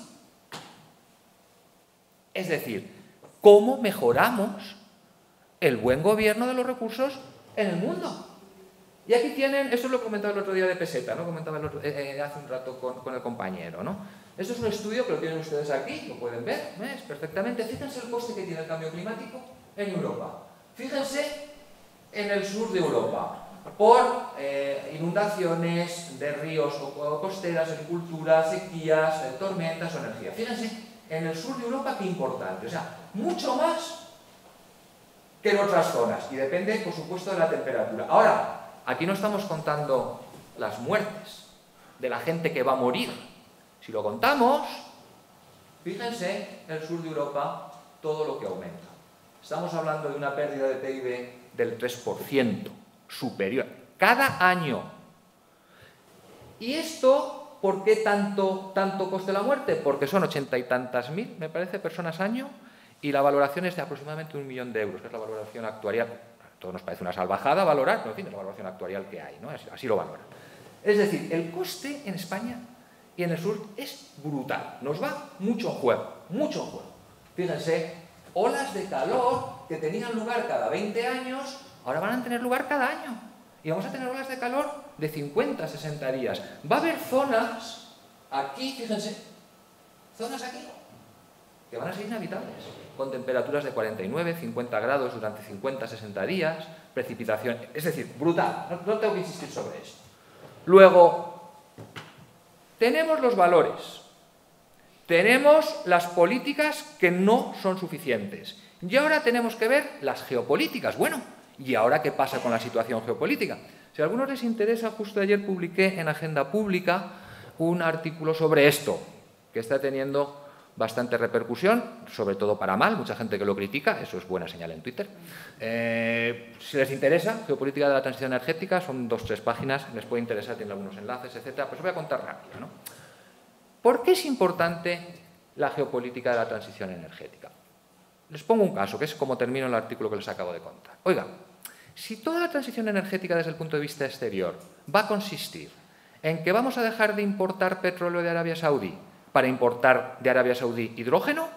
Es decir, ¿cómo mejoramos el buen gobierno de los recursos en el mundo? Y aquí tienen, esto lo comentaba el otro día de Peseta, ¿no? Comentaba el otro, eh, hace un rato con, con el compañero, ¿no? Esto es un estudio que lo tienen ustedes aquí, lo pueden ver, ¿ves? Perfectamente. Fíjense el coste que tiene el cambio climático en Europa. Fíjense en el sur de Europa, por eh, inundaciones de ríos o costeras, agricultura, sequías, eh, tormentas o energía. Fíjense en el sur de Europa qué importante, o sea, mucho más que en otras zonas, y depende, por supuesto, de la temperatura. Ahora, aquí no estamos contando las muertes de la gente que va a morir. Si lo contamos, fíjense, en el sur de Europa, todo lo que aumenta. Estamos hablando de una pérdida de P I B del tres por ciento, superior, cada año. ¿Y esto por qué tanto, tanto coste la muerte? Porque son ochenta y tantas mil, me parece, personas año, y la valoración es de aproximadamente un millón de euros, que es la valoración actuarial. A todos nos parece una salvajada valorar, pero en fin, es la valoración actuarial que hay, ¿no? Así, así lo valoran. Es decir, el coste en España y en el sur es brutal. Nos va mucho en juego, mucho en juego. Fíjense, olas de calor que tenían lugar cada veinte años, ahora van a tener lugar cada año. Y vamos a tener olas de calor de cincuenta, sesenta días. Va a haber zonas, aquí, fíjense, zonas aquí, que van a ser inhabitables, con temperaturas de cuarenta y nueve, cincuenta grados durante cincuenta, sesenta días, precipitación, es decir, brutal, no, no tengo que insistir sobre esto. Luego, tenemos los valores, tenemos las políticas que no son suficientes, y ahora tenemos que ver las geopolíticas. Bueno, ¿y ahora qué pasa con la situación geopolítica? Si a algunos les interesa, justo ayer publiqué en Agenda Pública un artículo sobre esto, que está teniendo bastante repercusión, sobre todo para mal, mucha gente que lo critica, eso es buena señal en Twitter. Eh, si les interesa, geopolítica de la transición energética, son dos, tres páginas, les puede interesar, tienen algunos enlaces, etcétera, pues os voy a contar rápido, ¿no? ¿Por qué es importante la geopolítica de la transición energética? Les pongo un caso, que es como termino el artículo que les acabo de contar. Oiga, si toda la transición energética desde el punto de vista exterior va a consistir en que vamos a dejar de importar petróleo de Arabia Saudí para importar de Arabia Saudí hidrógeno,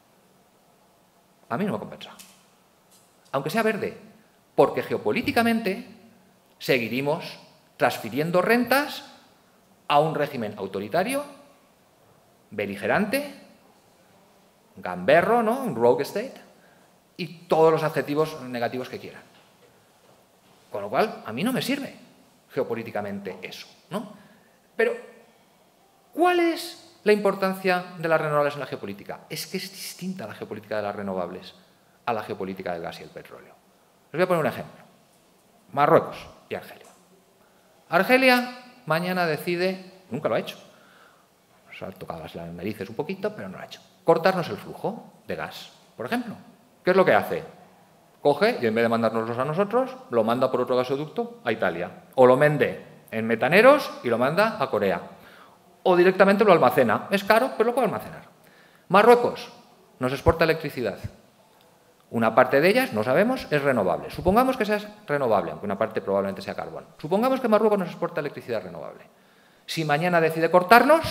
a mí no me compensa. Aunque sea verde, porque geopolíticamente seguiremos transfiriendo rentas a un régimen autoritario, beligerante, gamberro, ¿no? Un rogue state, y todos los adjetivos negativos que quieran. Con lo cual, a mí no me sirve geopolíticamente eso, ¿no? Pero, ¿cuál es la importancia de las renovables en la geopolítica? Es que es distinta la geopolítica de las renovables a la geopolítica del gas y el petróleo. Les voy a poner un ejemplo. Marruecos y Argelia. Argelia mañana decide, nunca lo ha hecho, nos ha tocado las narices un poquito, pero no lo ha hecho, cortarnos el flujo de gas, por ejemplo. ¿Qué es lo que hace? Coge y en vez de mandárnoslos a nosotros, lo manda por otro gasoducto a Italia. O lo vende en metaneros y lo manda a Corea. O directamente lo almacena. Es caro, pero lo puede almacenar. Marruecos nos exporta electricidad. Una parte de ellas, no sabemos, es renovable. Supongamos que sea renovable, aunque una parte probablemente sea carbón. Supongamos que Marruecos nos exporta electricidad renovable. Si mañana decide cortarnos,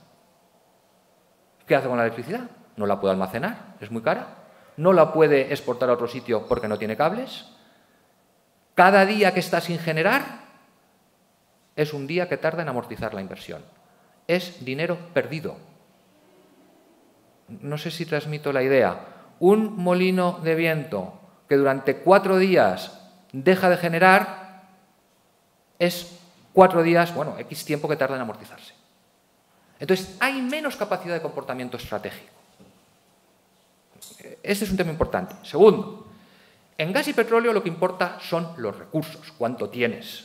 ¿qué hace con la electricidad? No la puede almacenar, es muy cara. No la puede exportar a otro sitio porque no tiene cables. Cada día que está sin generar es un día que tarda en amortizar la inversión. Es dinero perdido. No sé si transmito la idea. un molino de viento que durante cuatro días deja de generar es cuatro días, bueno, X tiempo que tarda en amortizarse. Entonces, hay menos capacidad de comportamiento estratégico. Este es un tema importante. Segundo, en gas y petróleo lo que importa son los recursos, cuánto tienes.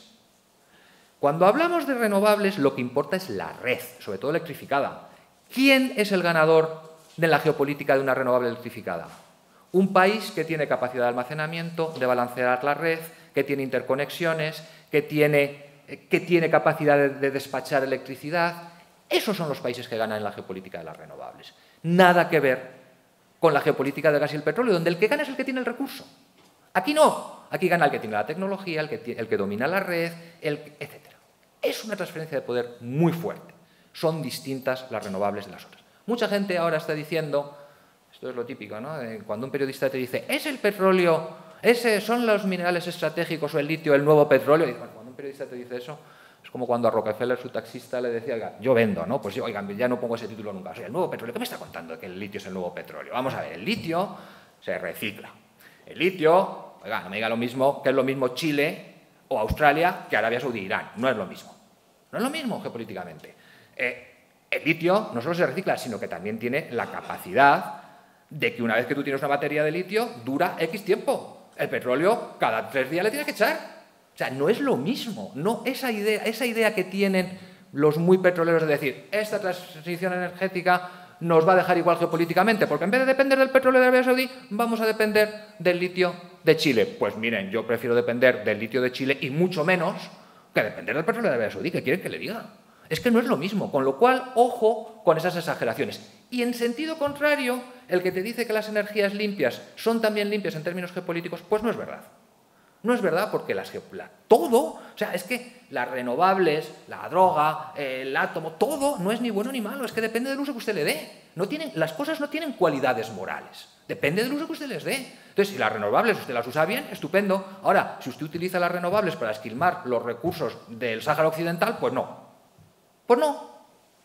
Cuando hablamos de renovables, lo que importa es la red, sobre todo electrificada. ¿Quién es el ganador de la geopolítica de una renovable electrificada? Un país que tiene capacidad de almacenamiento, de balancear la red, que tiene interconexiones, que tiene, que tiene capacidad de, de despachar electricidad. Esos son los países que ganan en la geopolítica de las renovables. Nada que ver con la geopolítica del gas y el petróleo, donde el que gana es el que tiene el recurso. Aquí no. Aquí gana el que tiene la tecnología, el que, el que domina la red, el, etcétera. Es una transferencia de poder muy fuerte. Son distintas las renovables de las otras. Mucha gente ahora está diciendo, esto es lo típico, ¿no? Cuando un periodista te dice, ¿es el petróleo, ese son los minerales estratégicos o el litio el nuevo petróleo? Y bueno, cuando un periodista te dice eso, es como cuando a Rockefeller, su taxista, le decía, oiga, yo vendo, ¿no? Pues yo, oigan, ya no pongo ese título nunca. O sea, el nuevo petróleo, ¿qué me está contando que el litio es el nuevo petróleo? Vamos a ver, el litio se recicla. El litio, oiga, no me diga lo mismo, que es lo mismo Chile o Australia que Arabia Saudí e Irán. No es lo mismo. No es lo mismo geopolíticamente. Eh, el litio no solo se recicla, sino que también tiene la capacidad de que una vez que tú tienes una batería de litio, dura X tiempo. El petróleo, cada tres días le tienes que echar. O sea, no es lo mismo. No, esa idea, esa idea que tienen los muy petroleros de decir, esta transición energética nos va a dejar igual geopolíticamente, porque en vez de depender del petróleo de Arabia Saudí, vamos a depender del litio de Chile. Pues miren, yo prefiero depender del litio de Chile y mucho menos que depender del petróleo de Arabia Saudí. ¿Qué quieren que le diga? Es que no es lo mismo, con lo cual, ojo con esas exageraciones. Y en sentido contrario, el que te dice que las energías limpias son también limpias en términos geopolíticos, pues no es verdad. No es verdad porque las la, todo, o sea, es que las renovables, la droga, el átomo, todo no es ni bueno ni malo, es que depende del uso que usted le dé. No tienen, las cosas no tienen cualidades morales, depende del uso que usted les dé. Entonces, si las renovables usted las usa bien, estupendo. Ahora, si usted utiliza las renovables para esquilmar los recursos del Sáhara Occidental, pues no. Pues no.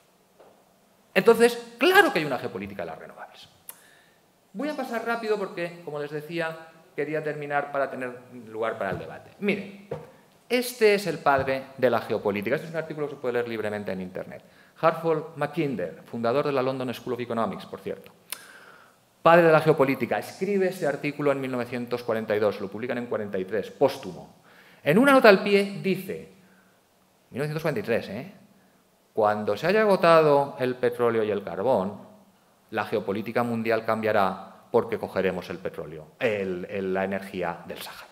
Entonces, claro que hay una geopolítica de las renovables. Voy a pasar rápido porque, como les decía, quería terminar para tener lugar para el debate. Miren, este es el padre de la geopolítica. Este es un artículo que se puede leer libremente en Internet. Hartford Mackinder, fundador de la London School of Economics, por cierto. Padre de la geopolítica. Escribe este artículo en mil novecientos cuarenta y dos, lo publican en cuarenta y tres, póstumo. En una nota al pie dice, mil novecientos cuarenta y tres, ¿eh? Cuando se haya agotado el petróleo y el carbón, la geopolítica mundial cambiará porque cogeremos el petróleo, el, el, la energía del Sáhara.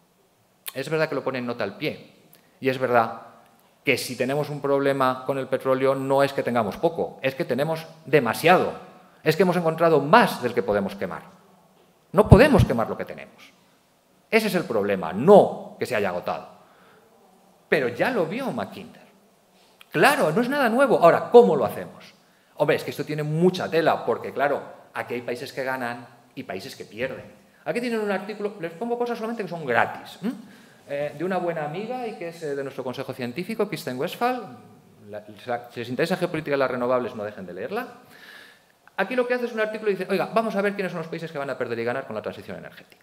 Es verdad que lo pone en nota al pie, y es verdad que si tenemos un problema con el petróleo no es que tengamos poco, es que tenemos demasiado, es que hemos encontrado más del que podemos quemar. No podemos quemar lo que tenemos. Ese es el problema, no que se haya agotado. Pero ya lo vio Mackinder. Claro, no es nada nuevo. Ahora, ¿cómo lo hacemos? Hombre, es que esto tiene mucha tela, porque claro, aquí hay países que ganan y países que pierden. Aquí tienen un artículo, les pongo cosas solamente que son gratis, ¿eh? Eh, de una buena amiga y que es eh, de nuestro consejo científico, Kirsten Westphal. La, la, si les interesa geopolítica de las renovables, no dejen de leerla. Aquí lo que hace es un artículo y dice, oiga, vamos a ver quiénes son los países que van a perder y ganar con la transición energética.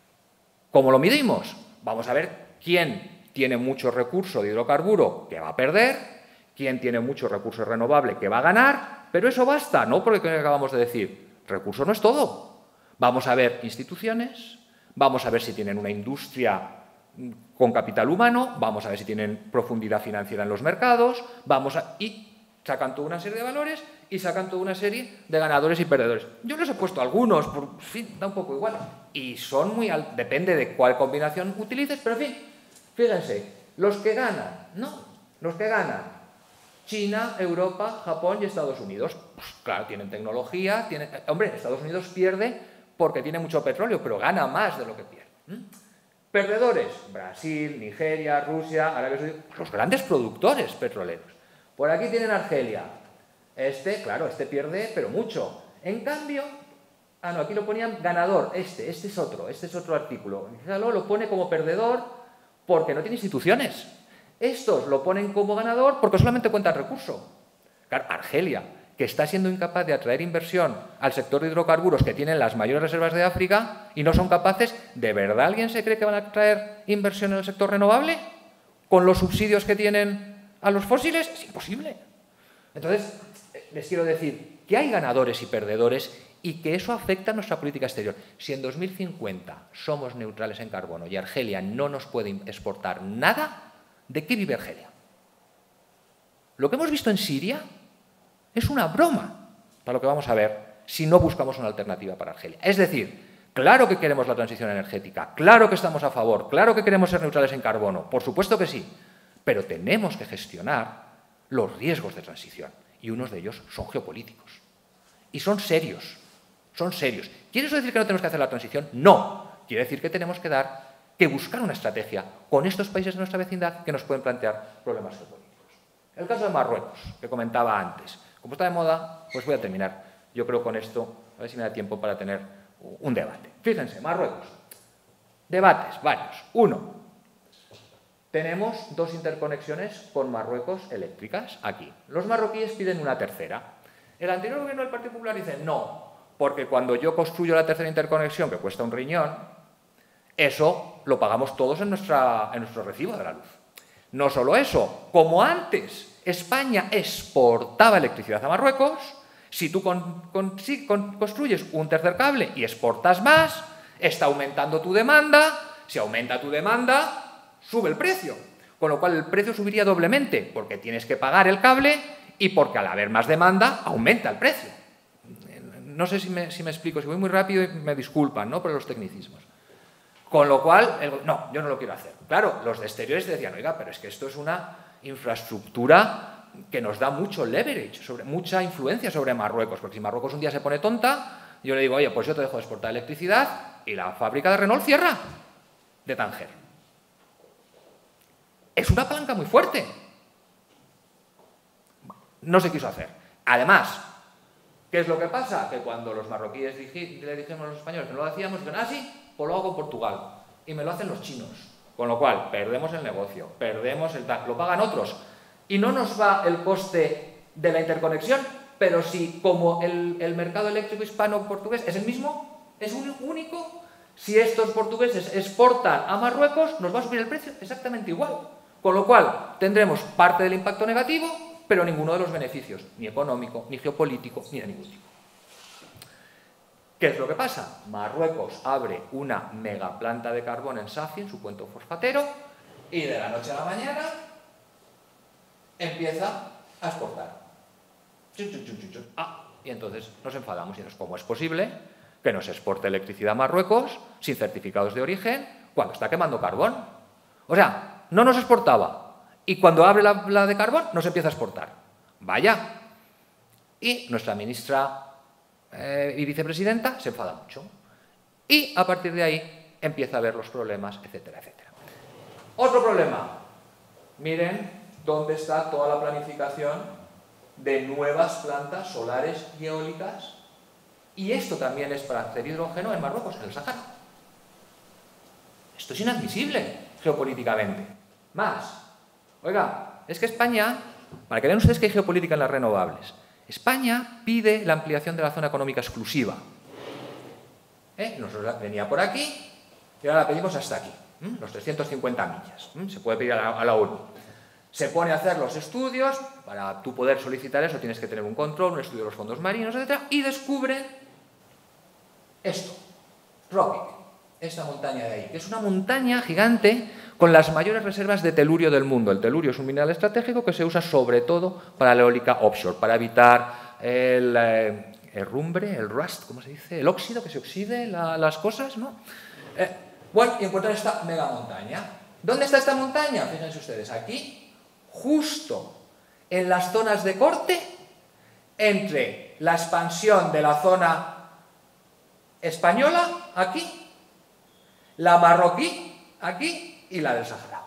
¿Cómo lo medimos? Vamos a ver quién tiene mucho recurso de hidrocarburo que va a perder, quién tiene mucho recurso renovable que va a ganar, pero eso basta, ¿no? Porque acabamos de decir, recurso no es todo. Vamos a ver instituciones, vamos a ver si tienen una industria con capital humano, vamos a ver si tienen profundidad financiera en los mercados, vamos a... y sacan toda una serie de valores y sacan toda una serie de ganadores y perdedores. Yo les he puesto algunos, por en fin, da un poco igual. Y son muy... Al... depende de cuál combinación utilices, pero en fin, fíjense, los que ganan, ¿no? Los que ganan. China, Europa, Japón y Estados Unidos. Pues, claro, tienen tecnología, tienen... Hombre, Estados Unidos pierde porque tiene mucho petróleo, pero gana más de lo que pierde. ¿Mm? Perdedores, Brasil, Nigeria, Rusia, Arabia Saudí, los grandes productores petroleros. Por aquí tienen Argelia. Este, claro, este pierde, pero mucho. En cambio, ah, no, aquí lo ponían ganador. Este, este es otro, este es otro artículo. Fíjalo, lo pone como perdedor porque no tiene instituciones. Estos lo ponen como ganador porque solamente cuenta el recurso. Claro, Argelia, que está siendo incapaz de atraer inversión al sector de hidrocarburos que tienen las mayores reservas de África y no son capaces, ¿de verdad alguien se cree que van a atraer inversión en el sector renovable con los subsidios que tienen a los fósiles? Es imposible. Entonces, les quiero decir que hay ganadores y perdedores y que eso afecta a nuestra política exterior. Si en dos mil cincuenta somos neutrales en carbono y Argelia no nos puede exportar nada, ¿de qué vive Argelia? Lo que hemos visto en Siria es una broma para lo que vamos a ver si no buscamos una alternativa para Argelia. Es decir, claro que queremos la transición energética, claro que estamos a favor, claro que queremos ser neutrales en carbono, por supuesto que sí, pero tenemos que gestionar los riesgos de transición y unos de ellos son geopolíticos. Y son serios, son serios. ¿Quiere eso decir que no tenemos que hacer la transición? No. Quiere decir que tenemos que dar, que buscar una estrategia con estos países de nuestra vecindad que nos pueden plantear problemas geopolíticos. El caso de Marruecos, que comentaba antes. Como está de moda, pues voy a terminar. Yo creo con esto, a ver si me da tiempo para tener un debate. Fíjense, Marruecos. Debates, varios. Uno, tenemos dos interconexiones con Marruecos eléctricas aquí. Los marroquíes piden una tercera. El anterior gobierno del Partido Popular dice no, porque cuando yo construyo la tercera interconexión, que cuesta un riñón, eso lo pagamos todos en, nuestra, en nuestro recibo de la luz. No solo eso, como antes España exportaba electricidad a Marruecos, si tú con, con, si con, construyes un tercer cable y exportas más, está aumentando tu demanda, si aumenta tu demanda, sube el precio, con lo cual el precio subiría doblemente, porque tienes que pagar el cable y porque al haber más demanda aumenta el precio. No sé si me, si me explico, si voy muy rápido me disculpan, ¿no?, por los tecnicismos. Con lo cual, el, no, yo no lo quiero hacer. Claro, los de exteriores decían, oiga, pero es que esto es una infraestructura que nos da mucho leverage, sobre, mucha influencia sobre Marruecos, porque si Marruecos un día se pone tonta, yo le digo, oye, pues yo te dejo de exportar electricidad y la fábrica de Renault cierra de Tánger. Es una palanca muy fuerte. No se quiso hacer. Además, ¿qué es lo que pasa? Que cuando los marroquíes dij le dijimos a los españoles que no lo hacíamos, dijeron, ah, sí, pues lo hago con Portugal. Y me lo hacen los chinos. Con lo cual, perdemos el negocio, perdemos el T A C, lo pagan otros. Y no nos va el coste de la interconexión, pero si como el, el mercado eléctrico hispano-portugués es el mismo, es único, si estos portugueses exportan a Marruecos, nos va a subir el precio exactamente igual. Con lo cual, tendremos parte del impacto negativo, pero ninguno de los beneficios, ni económico, ni geopolítico, ni de ningún tipo. ¿Qué es lo que pasa? Marruecos abre una megaplanta de carbón en Safi, en su puerto fosfatero, y de la noche a la mañana empieza a exportar. Ah, y entonces nos enfadamos y nos, ¿cómo es posible que nos exporte electricidad a Marruecos sin certificados de origen cuando está quemando carbón? O sea, no nos exportaba y cuando abre la, la de carbón nos empieza a exportar. Vaya. Y nuestra ministra eh, y vicepresidenta se enfada mucho. Y a partir de ahí empieza a ver los problemas, etcétera, etcétera. Otro problema. Miren dónde está toda la planificación de nuevas plantas solares y eólicas. Y esto también es para hacer hidrógeno en Marruecos, en el Sáhara. Esto es inadmisible geopolíticamente. Más. Oiga, es que España, para que vean ustedes que hay geopolítica en las renovables, España pide la ampliación de la zona económica exclusiva. ¿Eh? Nosotros venía por aquí y ahora la pedimos hasta aquí, ¿eh? Los trescientas cincuenta millas. ¿eh? Se puede pedir a la, a la ONU. Se pone a hacer los estudios, para tú poder solicitar eso tienes que tener un control, un estudio de los fondos marinos, etcétera, y descubre esto, Robic, esta montaña de ahí, que es una montaña gigante con las mayores reservas de telurio del mundo. El telurio es un mineral estratégico que se usa sobre todo para la eólica offshore, para evitar el, eh, el rumbre, el rust, ¿cómo se dice? El óxido, que se oxide la, las cosas, ¿no? Eh, bueno, y encuentran esta mega montaña. ¿Dónde está esta montaña? Fíjense ustedes, aquí, justo en las zonas de corte, entre la expansión de la zona española, aquí, la marroquí, aquí, y la del Sáhara.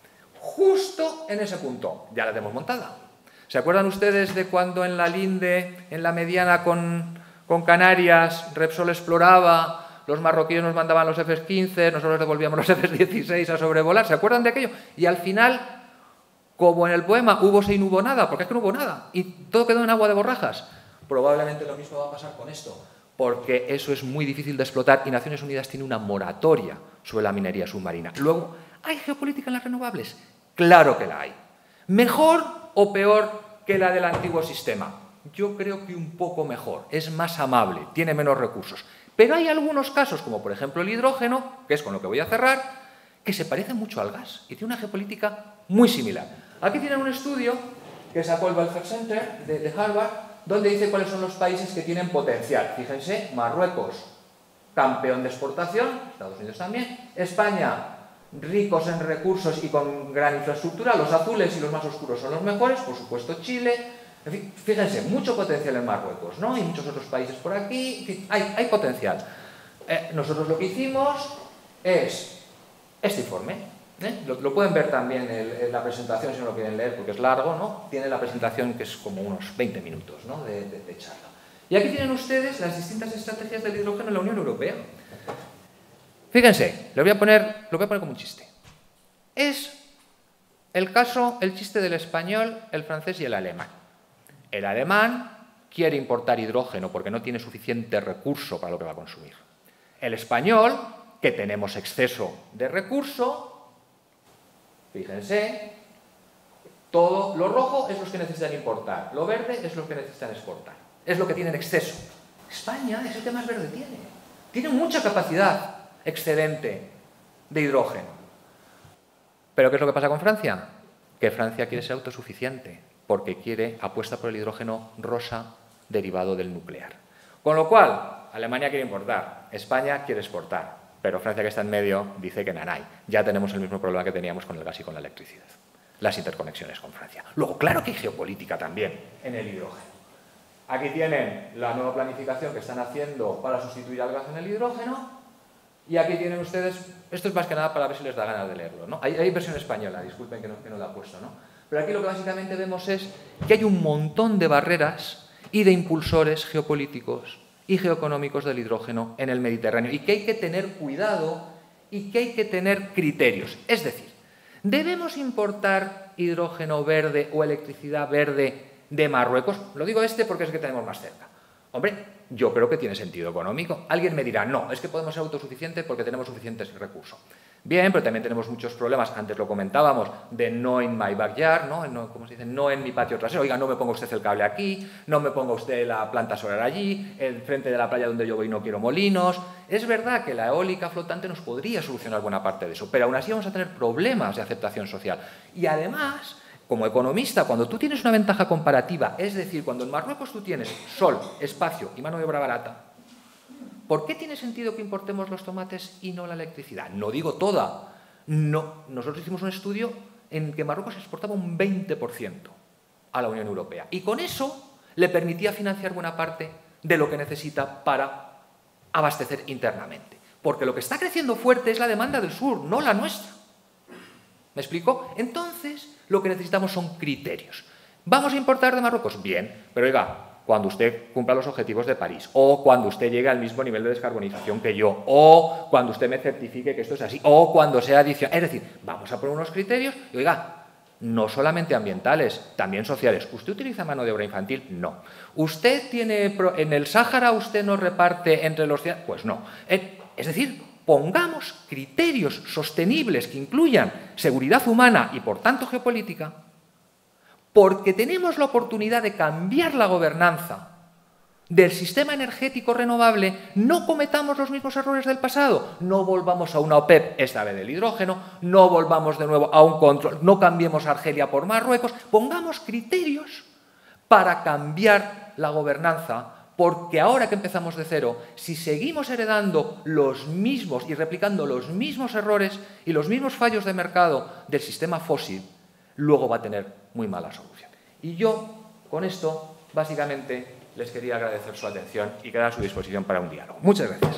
Justo en ese punto. Ya la tenemos montada. ¿Se acuerdan ustedes de cuando en la linde, en la mediana con, con Canarias, Repsol exploraba, los marroquíes nos mandaban los F quince, nosotros devolvíamos los F dieciséis a sobrevolar? ¿Se acuerdan de aquello? Y al final, como en el poema hubo y no hubo nada, porque es que no hubo nada, y todo quedó en agua de borrajas. Probablemente lo mismo va a pasar con esto, porque eso es muy difícil de explotar y Naciones Unidas tiene una moratoria sobre la minería submarina. Luego, ¿hay geopolítica en las renovables? Claro que la hay. ¿Mejor o peor que la del antiguo sistema? Yo creo que un poco mejor, es más amable, tiene menos recursos. Pero hay algunos casos, como por ejemplo el hidrógeno, que es con lo que voy a cerrar, que se parece mucho al gas y tiene una geopolítica muy similar. Aquí tienen un estudio que sacó el Belfer Center de, de Harvard, donde dice cuáles son los países que tienen potencial. Fíjense, Marruecos, campeón de exportación, Estados Unidos también, España, ricos en recursos y con gran infraestructura, los azules y los más oscuros son los mejores, por supuesto Chile. En fin, fíjense, mucho potencial en Marruecos, ¿no? Y muchos otros países por aquí, en fin, hay, hay potencial. Eh, nosotros lo que hicimos es este informe, ¿eh? lo, lo pueden ver también en, en la presentación si no lo quieren leer porque es largo, ¿no? Tiene la presentación que es como unos veinte minutos, ¿no? de, de, de charla. Y aquí tienen ustedes las distintas estrategias del hidrógeno en la Unión Europea. Fíjense, lo voy a poner, lo voy a poner como un chiste. Es el caso, el chiste del español, el francés y el alemán. El alemán quiere importar hidrógeno porque no tiene suficiente recurso para lo que va a consumir. El español, que tenemos exceso de recurso, fíjense, todo lo rojo es lo que necesitan importar, lo verde es lo que necesitan exportar, es lo que tienen exceso. España es el que más verde tiene, tiene mucha capacidad excedente de hidrógeno. ¿Pero qué es lo que pasa con Francia? Que Francia quiere ser autosuficiente, porque quiere, apuesta por el hidrógeno rosa derivado del nuclear. Con lo cual, Alemania quiere importar, España quiere exportar, pero Francia, que está en medio, dice que nanay. Ya tenemos el mismo problema que teníamos con el gas y con la electricidad. Las interconexiones con Francia. Luego, claro que hay geopolítica también en el hidrógeno. Aquí tienen la nueva planificación que están haciendo para sustituir al gas en el hidrógeno. Y aquí tienen ustedes, esto es más que nada para ver si les da ganas de leerlo, ¿no? Hay, hay versión española, disculpen que no, que no la he puesto, ¿no? Pero aquí lo que básicamente vemos es que hay un montón de barreras y de impulsores geopolíticos y geoeconómicos del hidrógeno en el Mediterráneo y que hay que tener cuidado y que hay que tener criterios. Es decir, ¿debemos importar hidrógeno verde o electricidad verde de Marruecos? Lo digo este porque es el que tenemos más cerca. Hombre, yo creo que tiene sentido económico. Alguien me dirá, no, es que podemos ser autosuficientes porque tenemos suficientes recursos. Bien, pero también tenemos muchos problemas, antes lo comentábamos, de no in my backyard, ¿no? No, ¿cómo se dice? No en mi patio trasero. Oiga, no me ponga usted el cable aquí, no me ponga usted la planta solar allí, el frente de la playa donde yo voy no quiero molinos. Es verdad que la eólica flotante nos podría solucionar buena parte de eso, pero aún así vamos a tener problemas de aceptación social. Y además, como economista, cuando tú tienes una ventaja comparativa, es decir, cuando en Marruecos tú tienes sol, espacio y mano de obra barata, ¿por qué tiene sentido que importemos los tomates y no la electricidad? No digo toda. No. Nosotros hicimos un estudio en que Marruecos exportaba un veinte por ciento a la Unión Europea. Y con eso le permitía financiar buena parte de lo que necesita para abastecer internamente. Porque lo que está creciendo fuerte es la demanda del sur, no la nuestra. ¿Me explico? Entonces, lo que necesitamos son criterios. ¿Vamos a importar de Marruecos? Bien, pero oiga, cuando usted cumpla los objetivos de París, o cuando usted llegue al mismo nivel de descarbonización que yo, o cuando usted me certifique que esto es así, o cuando sea adicional. Es decir, vamos a poner unos criterios y, oiga, no solamente ambientales, también sociales. ¿Usted utiliza mano de obra infantil? No. ¿Usted tiene, en el Sáhara usted no reparte entre los ciudadanos? Pues no. Es decir, pongamos criterios sostenibles que incluyan seguridad humana y, por tanto, geopolítica, porque tenemos la oportunidad de cambiar la gobernanza del sistema energético renovable, no cometamos los mismos errores del pasado. No volvamos a una OPEP, esta vez del hidrógeno, no volvamos de nuevo a un control, no cambiemos Argelia por Marruecos, pongamos criterios para cambiar la gobernanza, porque ahora que empezamos de cero, si seguimos heredando los mismos y replicando los mismos errores y los mismos fallos de mercado del sistema fósil, luego va a tener muy mala solución. Y yo, con esto, básicamente, les quería agradecer su atención y quedar a su disposición para un diálogo. Muchas gracias.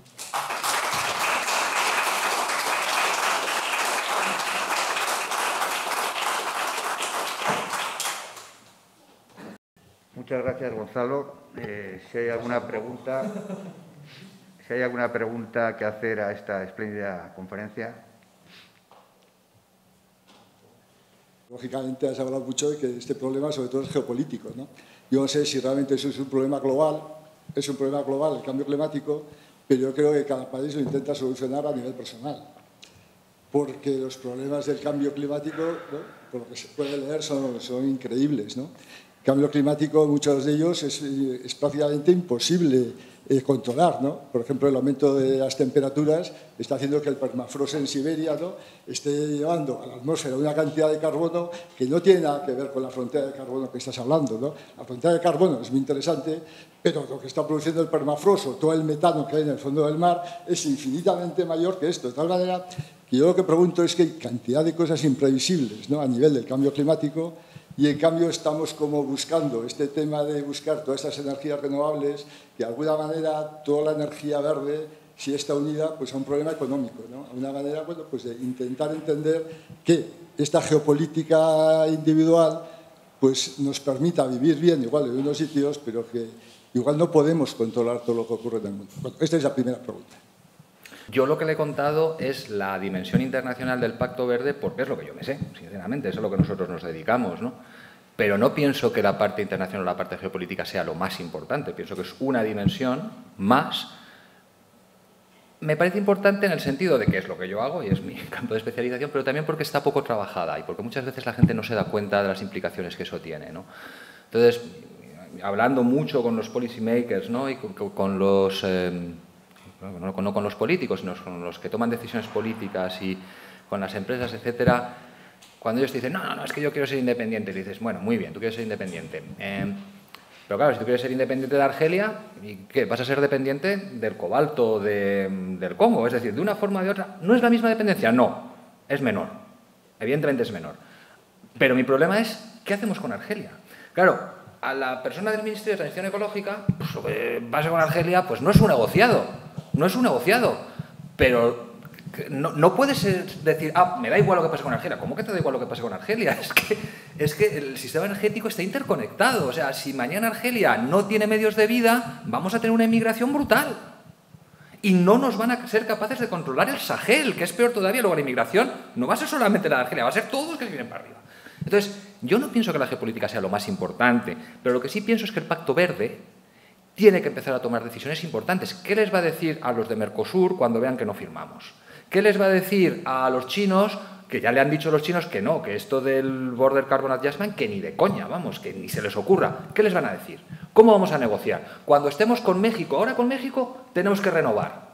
Muchas gracias, Gonzalo. Eh, si hay alguna pregunta, si hay alguna pregunta que hacer a esta espléndida conferencia. Lógicamente has hablado mucho de que este problema sobre todo es geopolítico, ¿no? Yo no sé si realmente eso es un problema global, es un problema global el cambio climático, pero yo creo que cada país lo intenta solucionar a nivel personal. Porque los problemas del cambio climático, ¿no?, por lo que se puede leer, son, son increíbles, ¿no? El cambio climático, muchos de ellos, es, es prácticamente imposible eh, controlar, ¿no? Por ejemplo, el aumento de las temperaturas está haciendo que el permafrost en Siberia, ¿no?, esté llevando a la atmósfera una cantidad de carbono que no tiene nada que ver con la frontera de carbono que estás hablando, ¿no? La frontera de carbono es muy interesante, pero lo que está produciendo el permafrost o todo el metano que hay en el fondo del mar es infinitamente mayor que esto. De tal manera que yo lo que pregunto es que hay cantidad de cosas imprevisibles, ¿no?, a nivel del cambio climático, y en cambio estamos como buscando este tema de buscar todas estas energías renovables, que de alguna manera toda la energía verde, si está unida, pues a un problema económico, ¿no? A una manera, bueno, pues de intentar entender que esta geopolítica individual pues nos permita vivir bien igual en unos sitios, pero que igual no podemos controlar todo lo que ocurre en el mundo. Bueno, esta es la primera pregunta. Yo lo que le he contado es la dimensión internacional del Pacto Verde, porque es lo que yo me sé, sinceramente, eso es lo que nosotros nos dedicamos, ¿no? Pero no pienso que la parte internacional o la parte geopolítica sea lo más importante, pienso que es una dimensión más. Me parece importante en el sentido de que es lo que yo hago y es mi campo de especialización, pero también porque está poco trabajada y porque muchas veces la gente no se da cuenta de las implicaciones que eso tiene, ¿no? Entonces, hablando mucho con los policy makers, ¿no?, y con, con los... Eh, no con, no con los políticos, sino con los que toman decisiones políticas y con las empresas, etcétera, cuando ellos te dicen, no, no, no, es que yo quiero ser independiente, y dices, bueno, muy bien, tú quieres ser independiente. Eh, pero claro, si tú quieres ser independiente de Argelia, ¿y qué? ¿Vas a ser dependiente del cobalto de, del Congo? Es decir, de una forma o de otra, ¿no es la misma dependencia? No, es menor, evidentemente es menor. Pero mi problema es, ¿qué hacemos con Argelia? Claro, a la persona del Ministerio de Transición Ecológica, pues lo que pasa con Argelia, pues no es un negociado. No es un negociado, pero no, no puedes decir, ah, me da igual lo que pase con Argelia. ¿Cómo que te da igual lo que pase con Argelia? Es que, es que el sistema energético está interconectado. O sea, si mañana Argelia no tiene medios de vida, vamos a tener una inmigración brutal. Y no nos van a ser capaces de controlar el Sahel, que es peor todavía. Luego la inmigración no va a ser solamente la de Argelia, va a ser todos los que vienen para arriba. Entonces, yo no pienso que la geopolítica sea lo más importante, pero lo que sí pienso es que el Pacto Verde tiene que empezar a tomar decisiones importantes. ¿Qué les va a decir a los de Mercosur cuando vean que no firmamos? ¿Qué les va a decir a los chinos, que ya le han dicho los chinos que no, que esto del Border Carbon Adjustment, que ni de coña, vamos, que ni se les ocurra? ¿Qué les van a decir? ¿Cómo vamos a negociar? Cuando estemos con México, ahora con México, tenemos que renovar.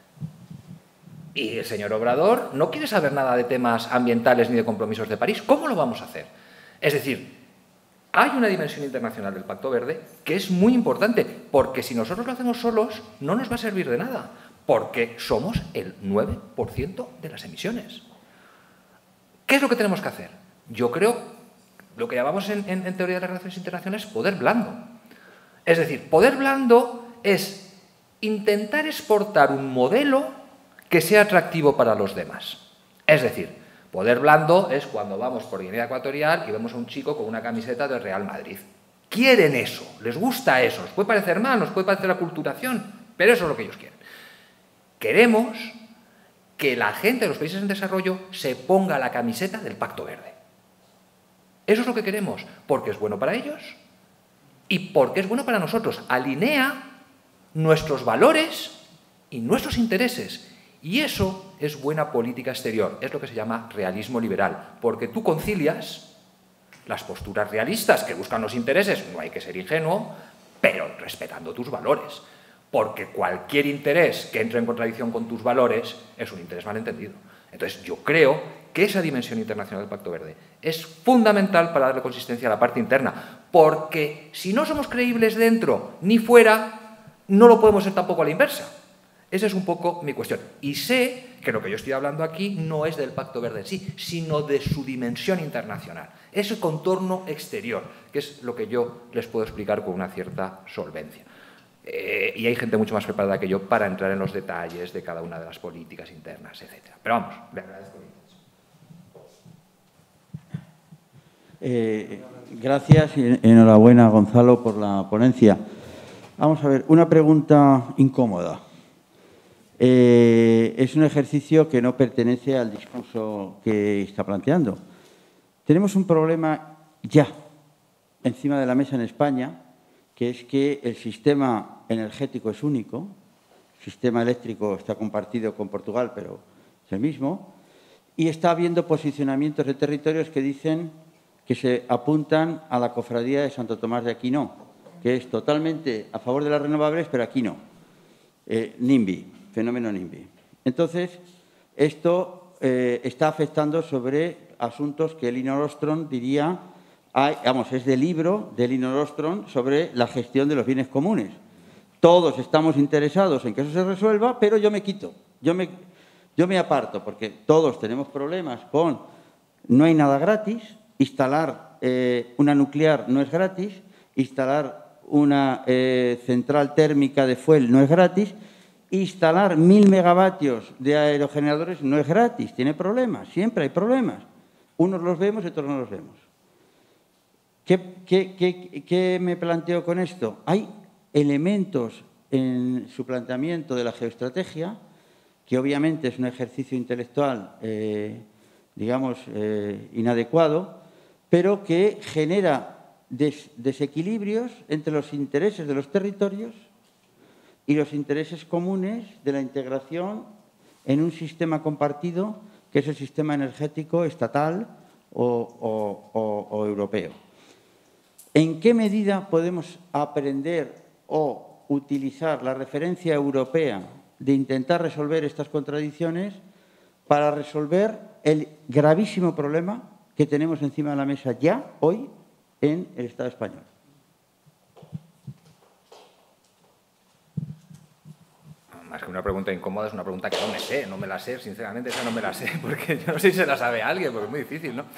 Y el señor Obrador no quiere saber nada de temas ambientales ni de compromisos de París. ¿Cómo lo vamos a hacer? Es decir, hay una dimensión internacional del Pacto Verde que es muy importante, porque si nosotros lo hacemos solos, no nos va a servir de nada, porque somos el nueve por ciento de las emisiones. ¿Qué es lo que tenemos que hacer? Yo creo, lo que llamamos en, en, en teoría de las relaciones internacionales, poder blando. Es decir, poder blando es intentar exportar un modelo que sea atractivo para los demás. Es decir, poder blando es cuando vamos por Guinea Ecuatorial y vemos a un chico con una camiseta del Real Madrid. Quieren eso, les gusta eso, nos puede parecer mal, nos puede parecer aculturación, pero eso es lo que ellos quieren. Queremos que la gente de los países en desarrollo se ponga la camiseta del Pacto Verde. Eso es lo que queremos, porque es bueno para ellos y porque es bueno para nosotros. Alinea nuestros valores y nuestros intereses. Y eso es buena política exterior, es lo que se llama realismo liberal, porque tú concilias las posturas realistas que buscan los intereses, no hay que ser ingenuo, pero respetando tus valores, porque cualquier interés que entre en contradicción con tus valores es un interés malentendido. Entonces yo creo que esa dimensión internacional del Pacto Verde es fundamental para darle consistencia a la parte interna, porque si no somos creíbles dentro ni fuera, no lo podemos ser tampoco a la inversa. Esa es un poco mi cuestión. Y sé que lo que yo estoy hablando aquí no es del Pacto Verde en sí, sino de su dimensión internacional, ese contorno exterior, que es lo que yo les puedo explicar con una cierta solvencia. Eh, y hay gente mucho más preparada que yo para entrar en los detalles de cada una de las políticas internas, etcétera. Pero vamos, le agradezco. Eh, gracias y enhorabuena, Gonzalo, por la ponencia. Vamos a ver, una pregunta incómoda. Eh, es un ejercicio que no pertenece al discurso que está planteando. Tenemos un problema ya encima de la mesa en España, que es que el sistema energético es único. El sistema eléctrico está compartido con Portugal, pero es el mismo. Y está habiendo posicionamientos de territorios que dicen que se apuntan a la cofradía de Santo Tomás de Aquino, que es totalmente a favor de las renovables, pero aquí no. Eh, NIMBY, fenómeno NIMBY. Entonces, esto eh, está afectando sobre asuntos que Elinor Ostrom diría, hay, vamos, es del libro de Elinor Ostrom sobre la gestión de los bienes comunes. Todos estamos interesados en que eso se resuelva, pero yo me quito, yo me, yo me aparto, porque todos tenemos problemas con no hay nada gratis, instalar eh, una nuclear no es gratis, instalar una eh, central térmica de fuel no es gratis, instalar mil megavatios de aerogeneradores no es gratis, tiene problemas, siempre hay problemas. Unos los vemos y otros no los vemos. ¿Qué, qué, qué, qué me planteo con esto? Hay elementos en su planteamiento de la geoestrategia, que obviamente es un ejercicio intelectual, eh, digamos, eh, inadecuado, pero que genera des, desequilibrios entre los intereses de los territorios y los intereses comunes de la integración en un sistema compartido que es el sistema energético estatal o, o, o, o europeo. ¿En qué medida podemos aprender o utilizar la referencia europea de intentar resolver estas contradicciones para resolver el gravísimo problema que tenemos encima de la mesa ya, hoy, en el Estado español? Más que una pregunta incómoda, es una pregunta que no me sé, no me la sé, sinceramente, esa no me la sé, porque yo no sé si se la sabe alguien, porque es muy difícil, ¿no?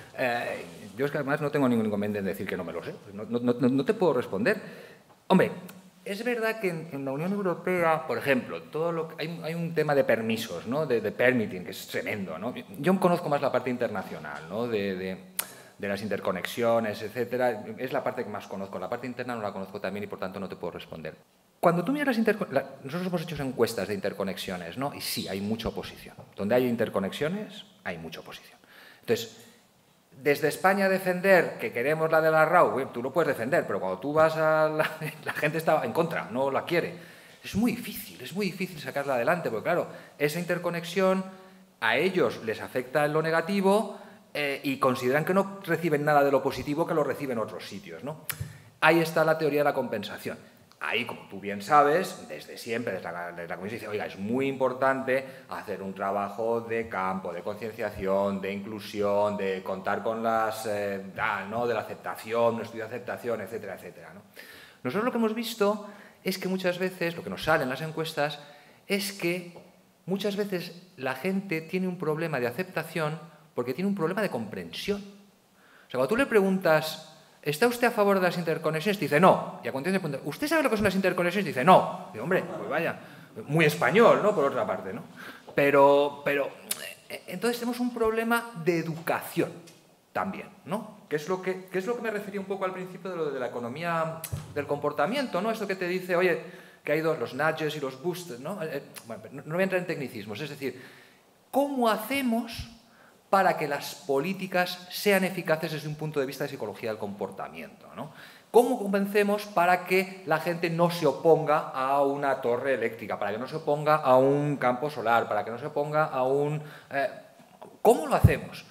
Eh, yo es que además no tengo ningún inconveniente en decir que no me lo sé, no, no, no, no te puedo responder. Hombre, es verdad que en, en la Unión Europea, por ejemplo, todo lo que, hay, hay un tema de permisos, ¿no? de, de permitting, que es tremendo, ¿no? Yo conozco más la parte internacional, ¿no? de, de, de las interconexiones, etcétera, es la parte que más conozco, la parte interna no la conozco también y por tanto no te puedo responder. Cuando tú miras las interconexiones, nosotros hemos hecho encuestas de interconexiones, ¿no? Y sí, hay mucha oposición. Donde hay interconexiones, hay mucha oposición. Entonces, desde España defender que queremos la de la R A U, tú lo puedes defender, pero cuando tú vas a la, la gente está en contra, no la quiere. Es muy difícil, es muy difícil sacarla adelante, porque claro, esa interconexión a ellos les afecta en lo negativo eh, y consideran que no reciben nada de lo positivo que lo reciben otros sitios, ¿no? Ahí está la teoría de la compensación. Ahí, como tú bien sabes, desde siempre, desde la, desde la Comisión, dice, oiga, es muy importante hacer un trabajo de campo, de concienciación, de inclusión, de contar con las, eh, ah, ¿no? de la aceptación, un estudio de aceptación, etcétera, etcétera, ¿no? Nosotros lo que hemos visto es que muchas veces, lo que nos sale en las encuestas, es que muchas veces la gente tiene un problema de aceptación porque tiene un problema de comprensión. O sea, cuando tú le preguntas, ¿está usted a favor de las interconexiones? Dice, no. Y a continuación pregunta, ¿usted sabe lo que son las interconexiones? Dice, no. Dice, hombre, pues vaya, muy español, ¿no? Por otra parte, ¿no? Pero, pero, entonces tenemos un problema de educación también, ¿no? Que es lo que, que es lo que me refería un poco al principio de lo de la economía del comportamiento, ¿no? Esto que te dice, oye, que hay dos, los nudges y los boosts, ¿no? Bueno, no voy a entrar en tecnicismos, es decir, ¿cómo hacemos para que las políticas sean eficaces desde un punto de vista de psicología del comportamiento, ¿no? ¿Cómo convencemos para que la gente no se oponga a una torre eléctrica, para que no se oponga a un campo solar, para que no se oponga a un... Eh, ¿Cómo lo hacemos?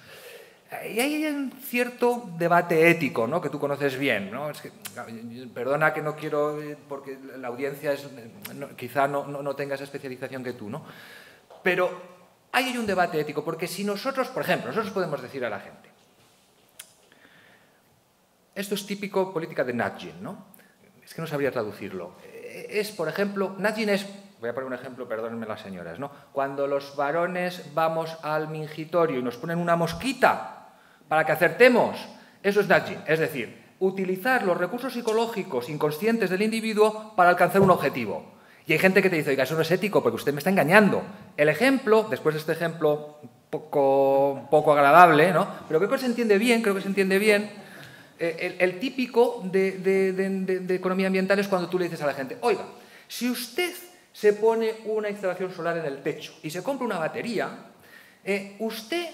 Y hay un cierto debate ético, ¿no? Que tú conoces bien, ¿no? Es que, perdona que no quiero, porque la audiencia es, no, quizá no, no, no tenga esa especialización que tú, ¿no? Pero ahí hay un debate ético, porque si nosotros, por ejemplo, nosotros podemos decir a la gente, esto es típico política de nudging, ¿no? Es que no sabría traducirlo. Es, por ejemplo, nudging es, voy a poner un ejemplo, perdónenme las señoras, ¿no? Cuando los varones vamos al mingitorio y nos ponen una mosquita para que acertemos, eso es nudging, es decir, utilizar los recursos psicológicos inconscientes del individuo para alcanzar un objetivo. Y hay gente que te dice, oiga, eso no es ético porque usted me está engañando. El ejemplo, después de este ejemplo poco, poco agradable, ¿no? Pero creo que se entiende bien, creo que se entiende bien. Eh, el, el típico de, de, de, de, de economía ambiental es cuando tú le dices a la gente, oiga, si usted se pone una instalación solar en el techo y se compra una batería, eh, usted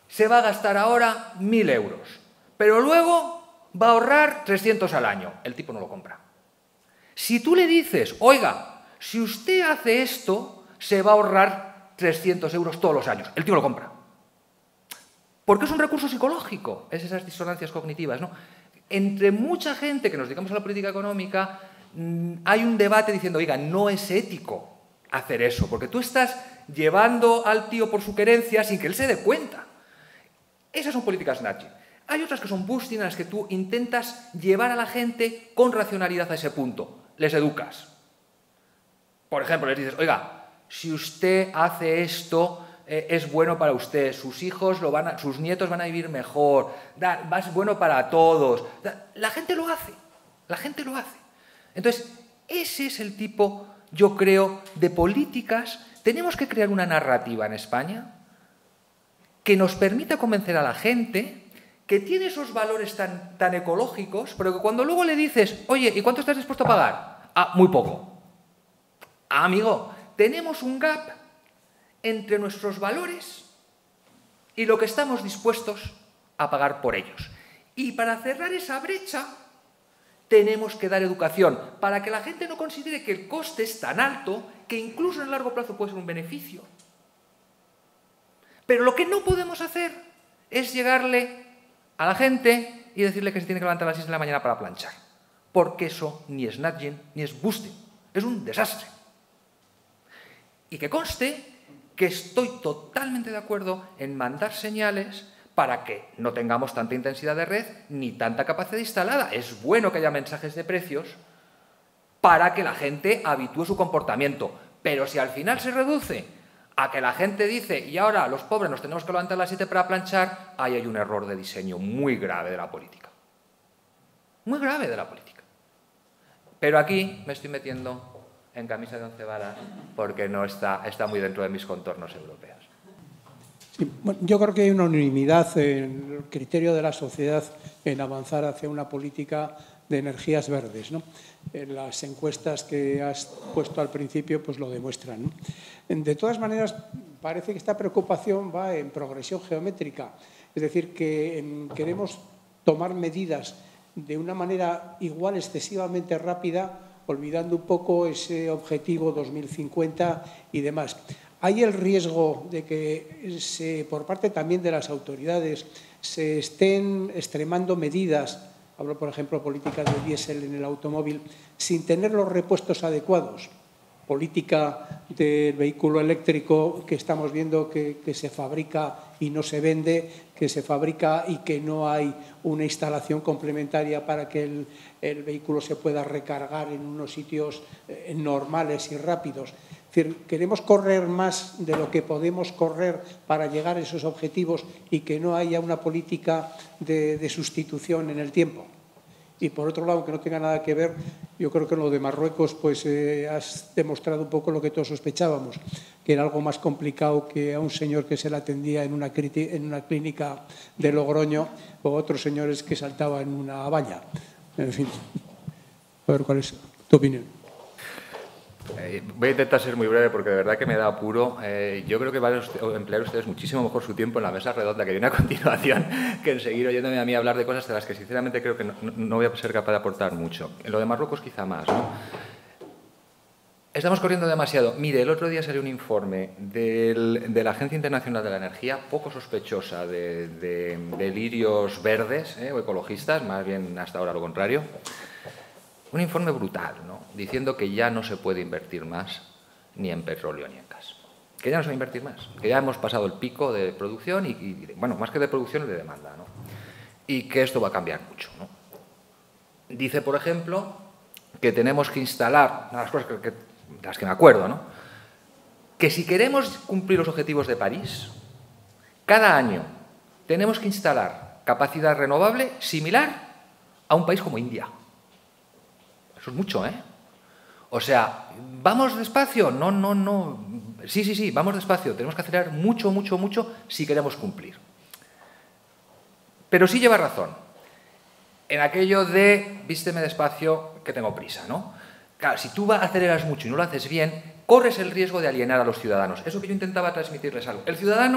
se va a gastar ahora mil euros, pero luego va a ahorrar trescientos al año. El tipo no lo compra. Si tú le dices, oiga, si usted hace esto, se va a ahorrar trescientos euros todos los años, el tío lo compra. Porque es un recurso psicológico, es esas disonancias cognitivas, ¿no? Entre mucha gente que nos dedicamos a la política económica, hay un debate diciendo, oiga, no es ético hacer eso, porque tú estás llevando al tío por su querencia sin que él se dé cuenta. Esas son políticas nudging. Hay otras que son boosting, en las que tú intentas llevar a la gente con racionalidad a ese punto. Les educas. Por ejemplo, les dices, oiga, si usted hace esto, eh, es bueno para usted, sus hijos, lo van a, sus nietos van a vivir mejor, da, es bueno para todos. Da, la gente lo hace, la gente lo hace. Entonces, ese es el tipo, yo creo, de políticas. Tenemos que crear una narrativa en España que nos permita convencer a la gente que tiene esos valores tan, tan ecológicos, pero que cuando luego le dices, oye, ¿y cuánto estás dispuesto a pagar? Ah, muy poco. Ah, amigo, tenemos un gap entre nuestros valores y lo que estamos dispuestos a pagar por ellos. Y para cerrar esa brecha, tenemos que dar educación, para que la gente no considere que el coste es tan alto que incluso en el largo plazo puede ser un beneficio. Pero lo que no podemos hacer es llegarle a la gente y decirle que se tiene que levantar a las seis de la mañana para planchar. Porque eso ni es nudging ni es boosting. Es un desastre. Y que conste que estoy totalmente de acuerdo en mandar señales para que no tengamos tanta intensidad de red ni tanta capacidad instalada. Es bueno que haya mensajes de precios para que la gente habitúe su comportamiento. Pero si al final se reduce a que la gente dice, y ahora los pobres nos tenemos que levantar a las siete para planchar, ahí hay un error de diseño muy grave de la política. Muy grave de la política. Pero aquí me estoy metiendo en camisa de once varas porque no está, está muy dentro de mis contornos europeos. Sí, bueno, yo creo que hay una unanimidad en el criterio de la sociedad en avanzar hacia una política de energías verdes, ¿no? En las encuestas que has puesto al principio pues lo demuestran, ¿no? De todas maneras, parece que esta preocupación va en progresión geométrica, es decir, que en, queremos tomar medidas de una manera igual excesivamente rápida, olvidando un poco ese objetivo dos mil cincuenta y demás. Hay el riesgo de que se, por parte también de las autoridades se estén extremando medidas, hablo por ejemplo de políticas de diésel en el automóvil, sin tener los repuestos adecuados. Política del vehículo eléctrico que estamos viendo que, que se fabrica y no se vende, que se fabrica y que no hay una instalación complementaria para que el, el vehículo se pueda recargar en unos sitios eh, normales y rápidos. Es decir, queremos correr más de lo que podemos correr para llegar a esos objetivos y que no haya una política de, de sustitución en el tiempo. Y por otro lado, que no tenga nada que ver, yo creo que en lo de Marruecos pues eh, has demostrado un poco lo que todos sospechábamos, que era algo más complicado que a un señor que se le atendía en una, en una clínica de Logroño o otros señores que saltaban en una valla. En fin, a ver cuál es tu opinión. Eh, voy a intentar ser muy breve porque de verdad que me da apuro. Eh, yo creo que van a emplear ustedes muchísimo mejor su tiempo en la mesa redonda que viene a continuación que en seguir oyéndome a mí hablar de cosas de las que sinceramente creo que no, no voy a ser capaz de aportar mucho. En lo de Marruecos quizá más, ¿no? Estamos corriendo demasiado. Mire, el otro día salió un informe del, de la Agencia Internacional de la Energía, poco sospechosa de, de, de lirios verdes eh, o ecologistas, más bien hasta ahora lo contrario. Un informe brutal, ¿no? Diciendo que ya no se puede invertir más ni en petróleo ni en gas. Que ya no se va a invertir más. Que ya hemos pasado el pico de producción y, y bueno, más que de producción y de demanda, ¿no? Y que esto va a cambiar mucho, ¿no? Dice, por ejemplo, que tenemos que instalar, una de las cosas que, que, de las que me acuerdo, ¿no? Que si queremos cumplir los objetivos de París, cada año tenemos que instalar capacidad renovable similar a un país como India. Eso es mucho, ¿eh? O sea, ¿vamos despacio? No, no, no. Sí, sí, sí, vamos despacio. Tenemos que acelerar mucho, mucho, mucho si queremos cumplir. Pero sí lleva razón en aquello de vísteme despacio que tengo prisa, ¿no? Claro, si tú aceleras mucho y no lo haces bien, corres el riesgo de alienar a los ciudadanos. Eso que yo intentaba transmitirles algo. El ciudadano, tú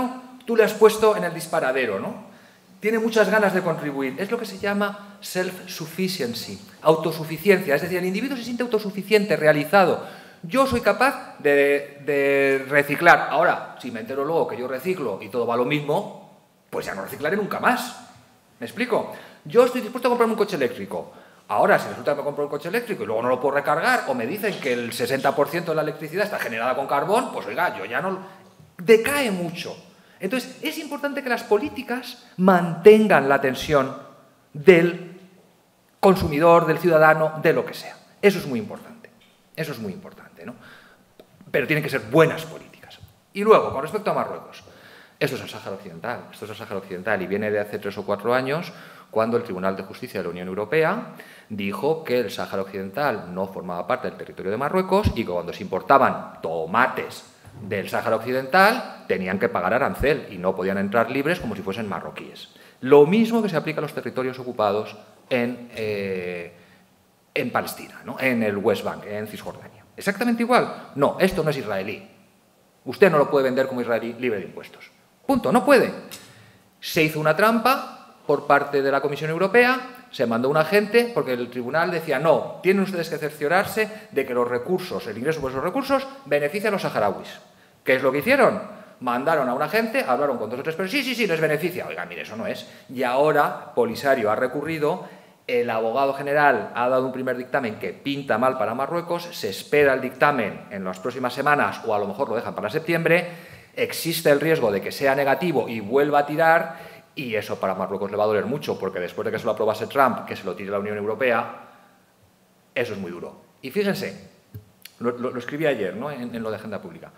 tú le has puesto en el disparadero, ¿no? Tiene muchas ganas de contribuir. Es lo que se llama self-sufficiency, autosuficiencia. Es decir, el individuo se siente autosuficiente, realizado. Yo soy capaz de, de reciclar. Ahora, si me entero luego que yo reciclo y todo va lo mismo, pues ya no reciclaré nunca más. ¿Me explico? Yo estoy dispuesto a comprarme un coche eléctrico. Ahora, si resulta que me compro el coche eléctrico y luego no lo puedo recargar, o me dicen que el sesenta por ciento de la electricidad está generada con carbón, pues oiga, yo ya no... Decae mucho. Entonces, es importante que las políticas mantengan la tensión del consumidor, del ciudadano, de lo que sea. Eso es muy importante. Eso es muy importante, ¿no? Pero tienen que ser buenas políticas. Y luego, con respecto a Marruecos, esto es el Sáhara Occidental. Esto es el Sáhara Occidental y viene de hace tres o cuatro años, cuando el Tribunal de Justicia de la Unión Europea dijo que el Sáhara Occidental no formaba parte del territorio de Marruecos y que cuando se importaban tomates del Sáhara Occidental tenían que pagar arancel y no podían entrar libres como si fuesen marroquíes. Lo mismo que se aplica a los territorios ocupados en, eh, en Palestina, ¿no? En el West Bank, en Cisjordania. ¿Exactamente igual? No, esto no es israelí. Usted no lo puede vender como israelí libre de impuestos. Punto, no puede. Se hizo una trampa por parte de la Comisión Europea, se mandó un agente porque el tribunal decía no, tienen ustedes que cerciorarse de que los recursos, el ingreso por esos recursos, beneficia a los saharauis. ¿Qué es lo que hicieron? Mandaron a un agente, hablaron con dos o tres personas, sí, sí, sí, les beneficia. Oiga, mire, eso no es. Y ahora Polisario ha recurrido, el abogado general ha dado un primer dictamen que pinta mal para Marruecos, se espera el dictamen en las próximas semanas o a lo mejor lo dejan para septiembre, existe el riesgo de que sea negativo y vuelva a tirar. Y eso para Marruecos le va a doler mucho, porque después de que se lo aprobase Trump, que se lo tire la Unión Europea, eso es muy duro. Y fíjense, lo, lo, lo escribí ayer, ¿no? en, en lo de agenda pública.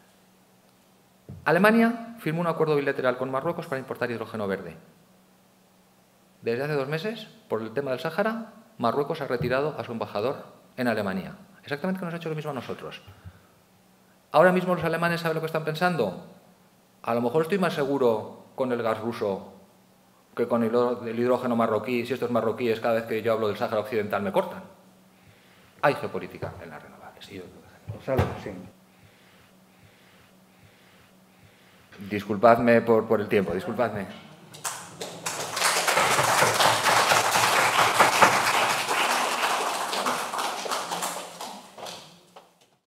Alemania firmó un acuerdo bilateral con Marruecos para importar hidrógeno verde. Desde hace dos meses, por el tema del Sáhara, Marruecos ha retirado a su embajador en Alemania. Exactamente que nos ha hecho lo mismo a nosotros. Ahora mismo los alemanes saben lo que están pensando. A lo mejor estoy más seguro con el gas ruso que con el hidrógeno marroquí. Si estos marroquíes, cada vez que yo hablo del Sáhara Occidental, me cortan. Hay geopolítica en las renovables. Y yo... Gonzalo, sí. Disculpadme por, por el tiempo, disculpadme.